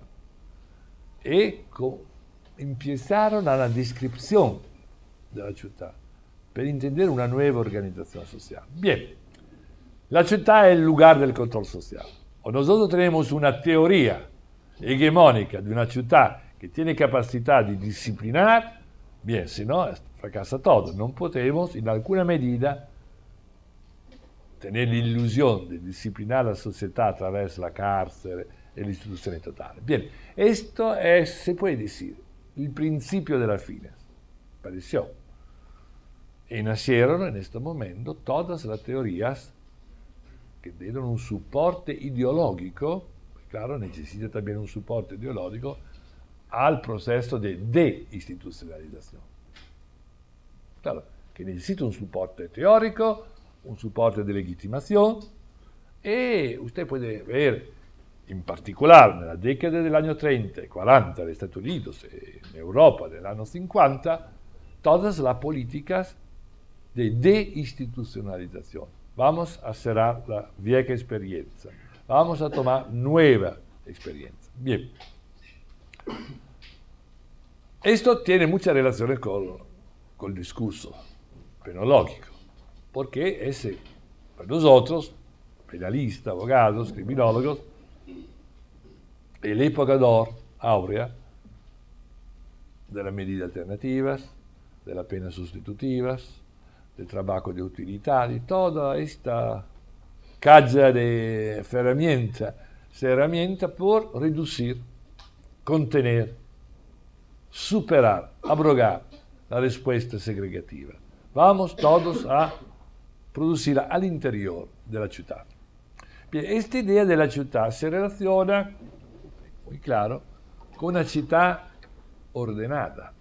e empezaron a la descrizione della città per intendere una nuova organizzazione sociale. Bien, la città è il lugar del control social. O nosotros tenemos una teoría hegemónica de una ciudad que tiene capacidad de disciplinar, bien, si no, fracasa todo. No podemos, en alguna medida, tener la ilusión de disciplinar la sociedad a través de la cárcel y la institución total. Bien, esto es, se puede decir, el principio de la fines. Pareció. Y nacieron en este momento todas las teorías que dieron un soporte ideológico, claro, necesita también un soporte ideológico al proceso de deinstitucionalización. Claro, que necesita un soporte teórico, un soporte de legitimación, y usted puede ver, en particular, en la década del año treinta y cuarenta en Estados Unidos y en Europa del año cincuenta, todas las políticas de deinstitucionalización. Vamos a cerrar la vieja experiencia. Vamos a tomar nueva experiencia. Bien. Esto tiene muchas relaciones con, con el discurso penológico, porque ese, para nosotros, penalistas, abogados, criminólogos, es la época d'or áurea de las medidas alternativas, de las penas sustitutivas, del trabajo de utilidad, y toda esta caja de herramientas, herramientas por reducir, contener, superar, abrogar la respuesta segregativa. Vamos todos a producirla al interior de la ciudad. Questa idea della città si relaziona, muy claro, con una città ordenata,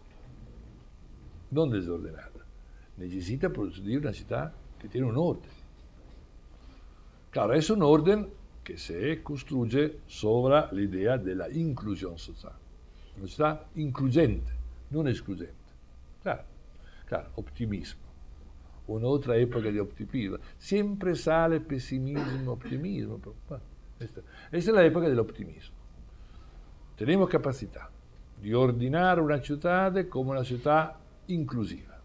non desordenata. Necesita producir una città que tiene un orden. Claro, es un orden que se construye sobre l'idea della inclusione sociale. Una città incluyente, non escludente. Claro, claro, optimismo. Un'altra epoca di ottimismo. Sempre sale pessimismo, optimismo. Questa, questa è l'epoca dell'optimismo. Tenemos capacità di ordinare una città come una città inclusiva.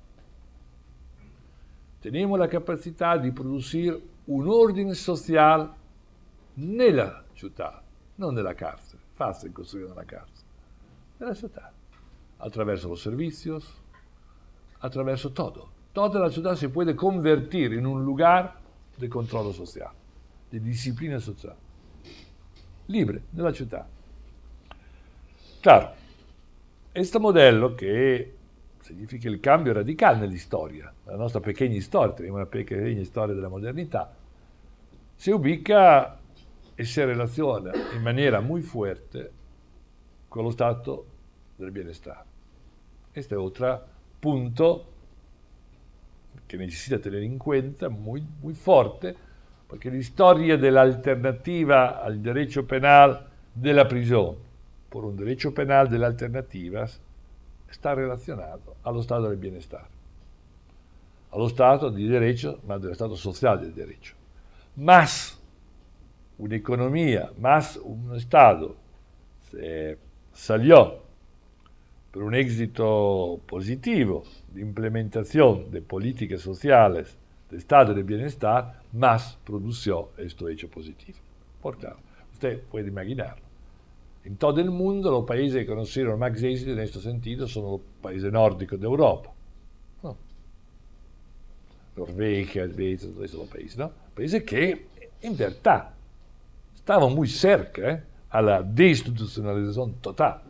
Tenemos la capacità di produrre un ordine sociale nella città, non nella carcere. Facile costruire una carcere. Nella città. Attraverso los servicios, attraverso todo. Toda la ciudad se puede convertir en un lugar de controllo social, de disciplina social. Libre, nella città. Claro, questo modello che significa il cambio radicale nell'istoria, la nostra piccola storia, teniamo una piccola storia della modernità, si ubica e si relaziona in maniera muy fuerte con lo stato del bienestar. Questo è un altro punto que necesita tener en cuenta muy, muy fuerte, porque la historia de la alternativa al derecho penal de la prisión por un derecho penal de las alternativas está relacionado allo stato del bienestar, allo stato di derecho, ma dello stato sociale del derecho. Más un'economia, más un Estado se salió per un éxito positivo de implementación de políticas sociales de estado de bienestar, más produció esto hecho positivo. Por claro, usted puede imaginarlo. En todo el mundo, los países que conocieron más éxito en este sentido son los países nórdicos de Europa. ¿No? Norvegia, Svezia, todos esos países, ¿no? Países que, en verdad, estaban muy cerca ¿eh? a la deinstitucionalización total,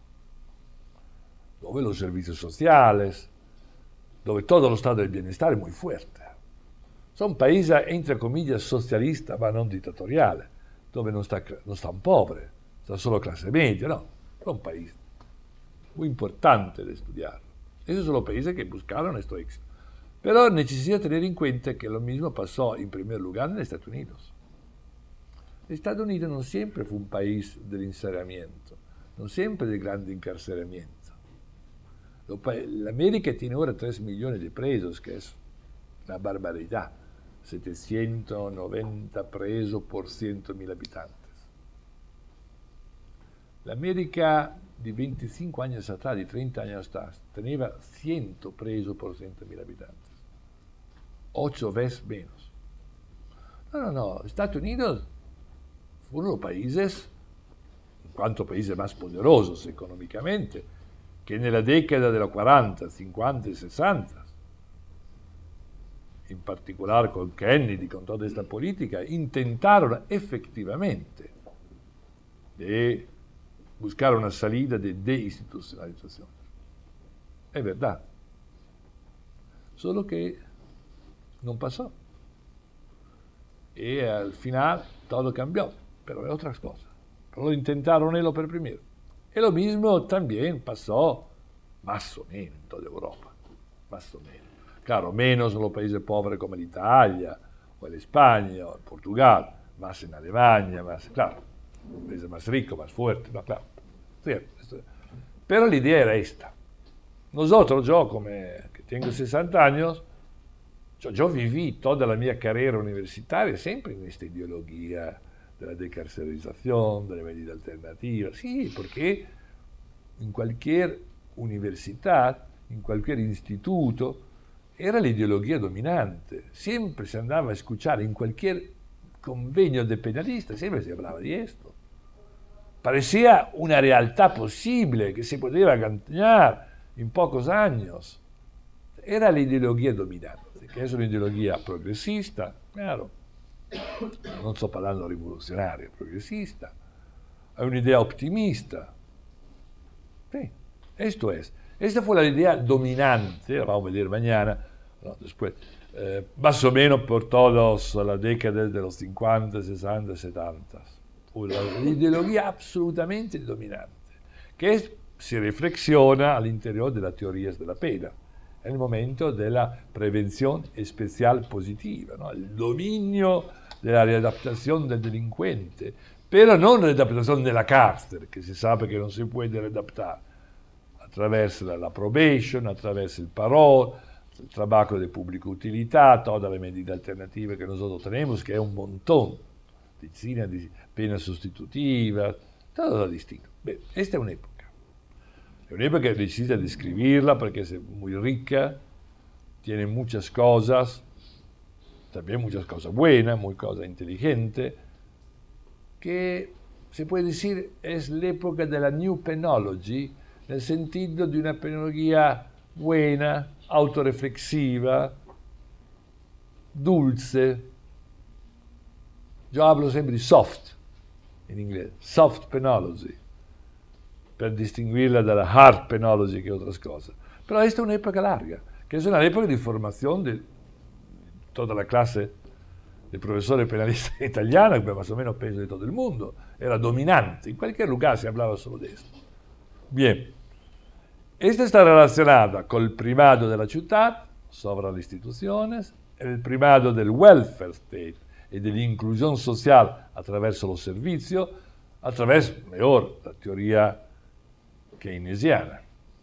dove los servicios sociales, dove todo lo stato del bienestar es muy fuerte. Son paesi, entre comillas, socialistas, ma non dittatoriali, dove non, sta, non stanno poveri, sta solo classe media, no. Son paesi muy importante de estudiarlo. Esos son los países que buscaron esto éxito. Pero necesita tener en cuenta que lo mismo pasó en primer lugar en Estados Unidos. Estados Unidos non sempre fu un país del encerramiento, non sempre del grande encarceramiento. L'America tiene ora tres millones de presos, que es una barbaridad. setecientos presos por cien mil habitantes. L'America di veinticinco años atrás, di treinta años atrás, teneva cien presos por cien mil habitantes. Ocho veces menos. No, no, no. Estados Unidos fueron los países, en cuanto países más poderosos económicamente, che nella década della quaranta, cinquanta e sessanta, in particolare con Kennedy, con tutta questa politica, intentarono effettivamente di buscare una salida di deinstituzionalizzazione. È verità. Solo che non passò. E al final tutto cambiò, però è altra cosa. Però lo intentarono ellos per primero. E lo mismo también pasó, más o menos, en toda Europa, más o menos. Claro, menos en los países pobres como l'Italia, o en España, o en Portugal, más en Alemania, más, claro, un país más rico, más fuerte, no, claro. Cierto. Pero la idea era esta. Nosotros, yo, come, que tengo sesenta años, yo, yo viví toda la mia carrera universitaria sempre in questa ideología de la decarcerización, de la medida alternativa. Sí, porque en cualquier universidad, en cualquier instituto, era la ideología dominante. Siempre se andaba a escuchar, en cualquier convenio de penalistas, siempre se hablaba de esto. Parecía una realtà possibile que se poteva cambiar en pocos años. Era la ideología dominante, que es una ideología progresista, claro. Non sto parlando rivoluzionaria, progresista, è un'idea optimista. Sí, esto es. Esta fue la idea dominante, la vamos a ver mañana, no, después, eh, más o menos por todas las décadas de los cincuenta, sesenta, setenta. Una ideología absolutamente dominante, que es, si reflexiona al interior de las teorías de la pena, en el momento de la prevención especial positiva, ¿no? El dominio de la readaptación del delincuente, pero no la readaptación de la cárcel, que se sabe que no se puede readaptar, attraverso la, la probation, attraverso el parol, el trabajo de pública utilidad, todas las medidas alternativas que nosotros tenemos, que es un montón, decina de penas sustitutivas, todo lo distinto. Bien, esta es una época. Es una época que necesita describirla porque es muy rica, tiene muchas cosas, también muchas cosas buenas, muy cosas inteligentes, que se puede decir es la época de la New Penology, nel sentido di una penologia buena, autoreflexiva, dulce. Yo hablo sempre di soft in inglese, soft penology, per distinguirla dalla hard penology che otras cosas. Pero esta es una época larga, que es una época di formazione di tutta la clase di professori penalisti italiana, che más o menos penso di tutto il mondo, era dominante, in cualquier lugar se hablaba solo de esto. Bien, esta está relacionada con el primado de la ciudad sobre las instituciones, el primado del welfare state y de la inclusión social a través de los servicios, a través, mejor, la teoría keynesiana,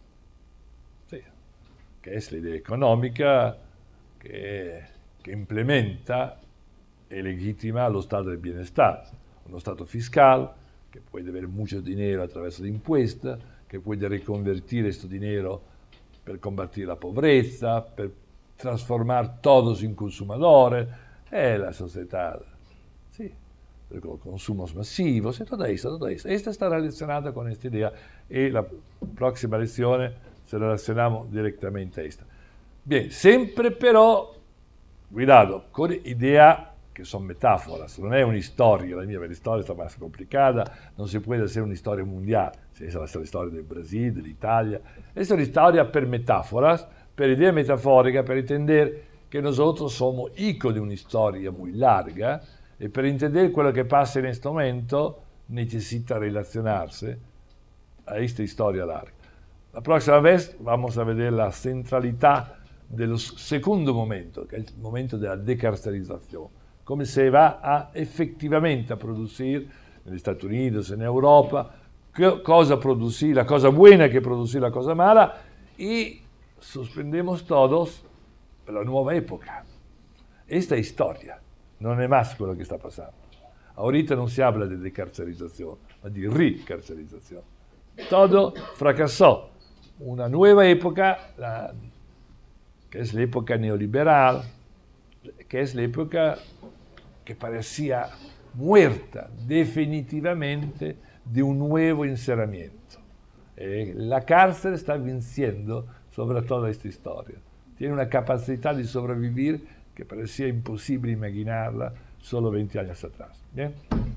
sí, que es la idea económica que, que implementa y legitima lo estado del bienestar, un estado fiscal que puede ver mucho dinero a través de impuestos, que puede reconvertir este dinero para combatir la pobreza, para transformar todos en consumadores, es la sociedad, sí, con consumos masivos, y todo esto, todo esto. Esta está relacionada con esta idea y la próxima lección se relacionamos directamente a esta. Bien, siempre pero, cuidado, con ideas que son metáforas, no es una historia, la mia historia está más complicada, no se puede hacer una historia mundial, esa es la historia del Brasil, de Italia, es una historia per metáforas, per idea metafórica, per entender que nosotros somos hijos de una historia muy larga, y per entender lo que pasa en este momento necesita relacionarse a esta historia larga. La próxima vez vamos a ver la centralidad del segundo momento, que es el momento de la decarcerización. Come se va a efectivamente a producir negli Stati Uniti, in Europa, cosa producir, la cosa buena que producir la cosa mala, y suspendemos todos per la nuova época. Esta historia non è más quello che sta passando. Ahorita non si habla di decarcerizzazione, ma di ricarcerizzazione. Todo fracasó. Una nueva época, la, que es la época neoliberal, que es la época que parecía muerta definitivamente de un nuevo encerramiento. Eh, la cárcel está venciendo sobre toda esta historia. Tiene una capacidad de sobrevivir que parecía imposible imaginarla solo veinte años atrás. ¿Bien?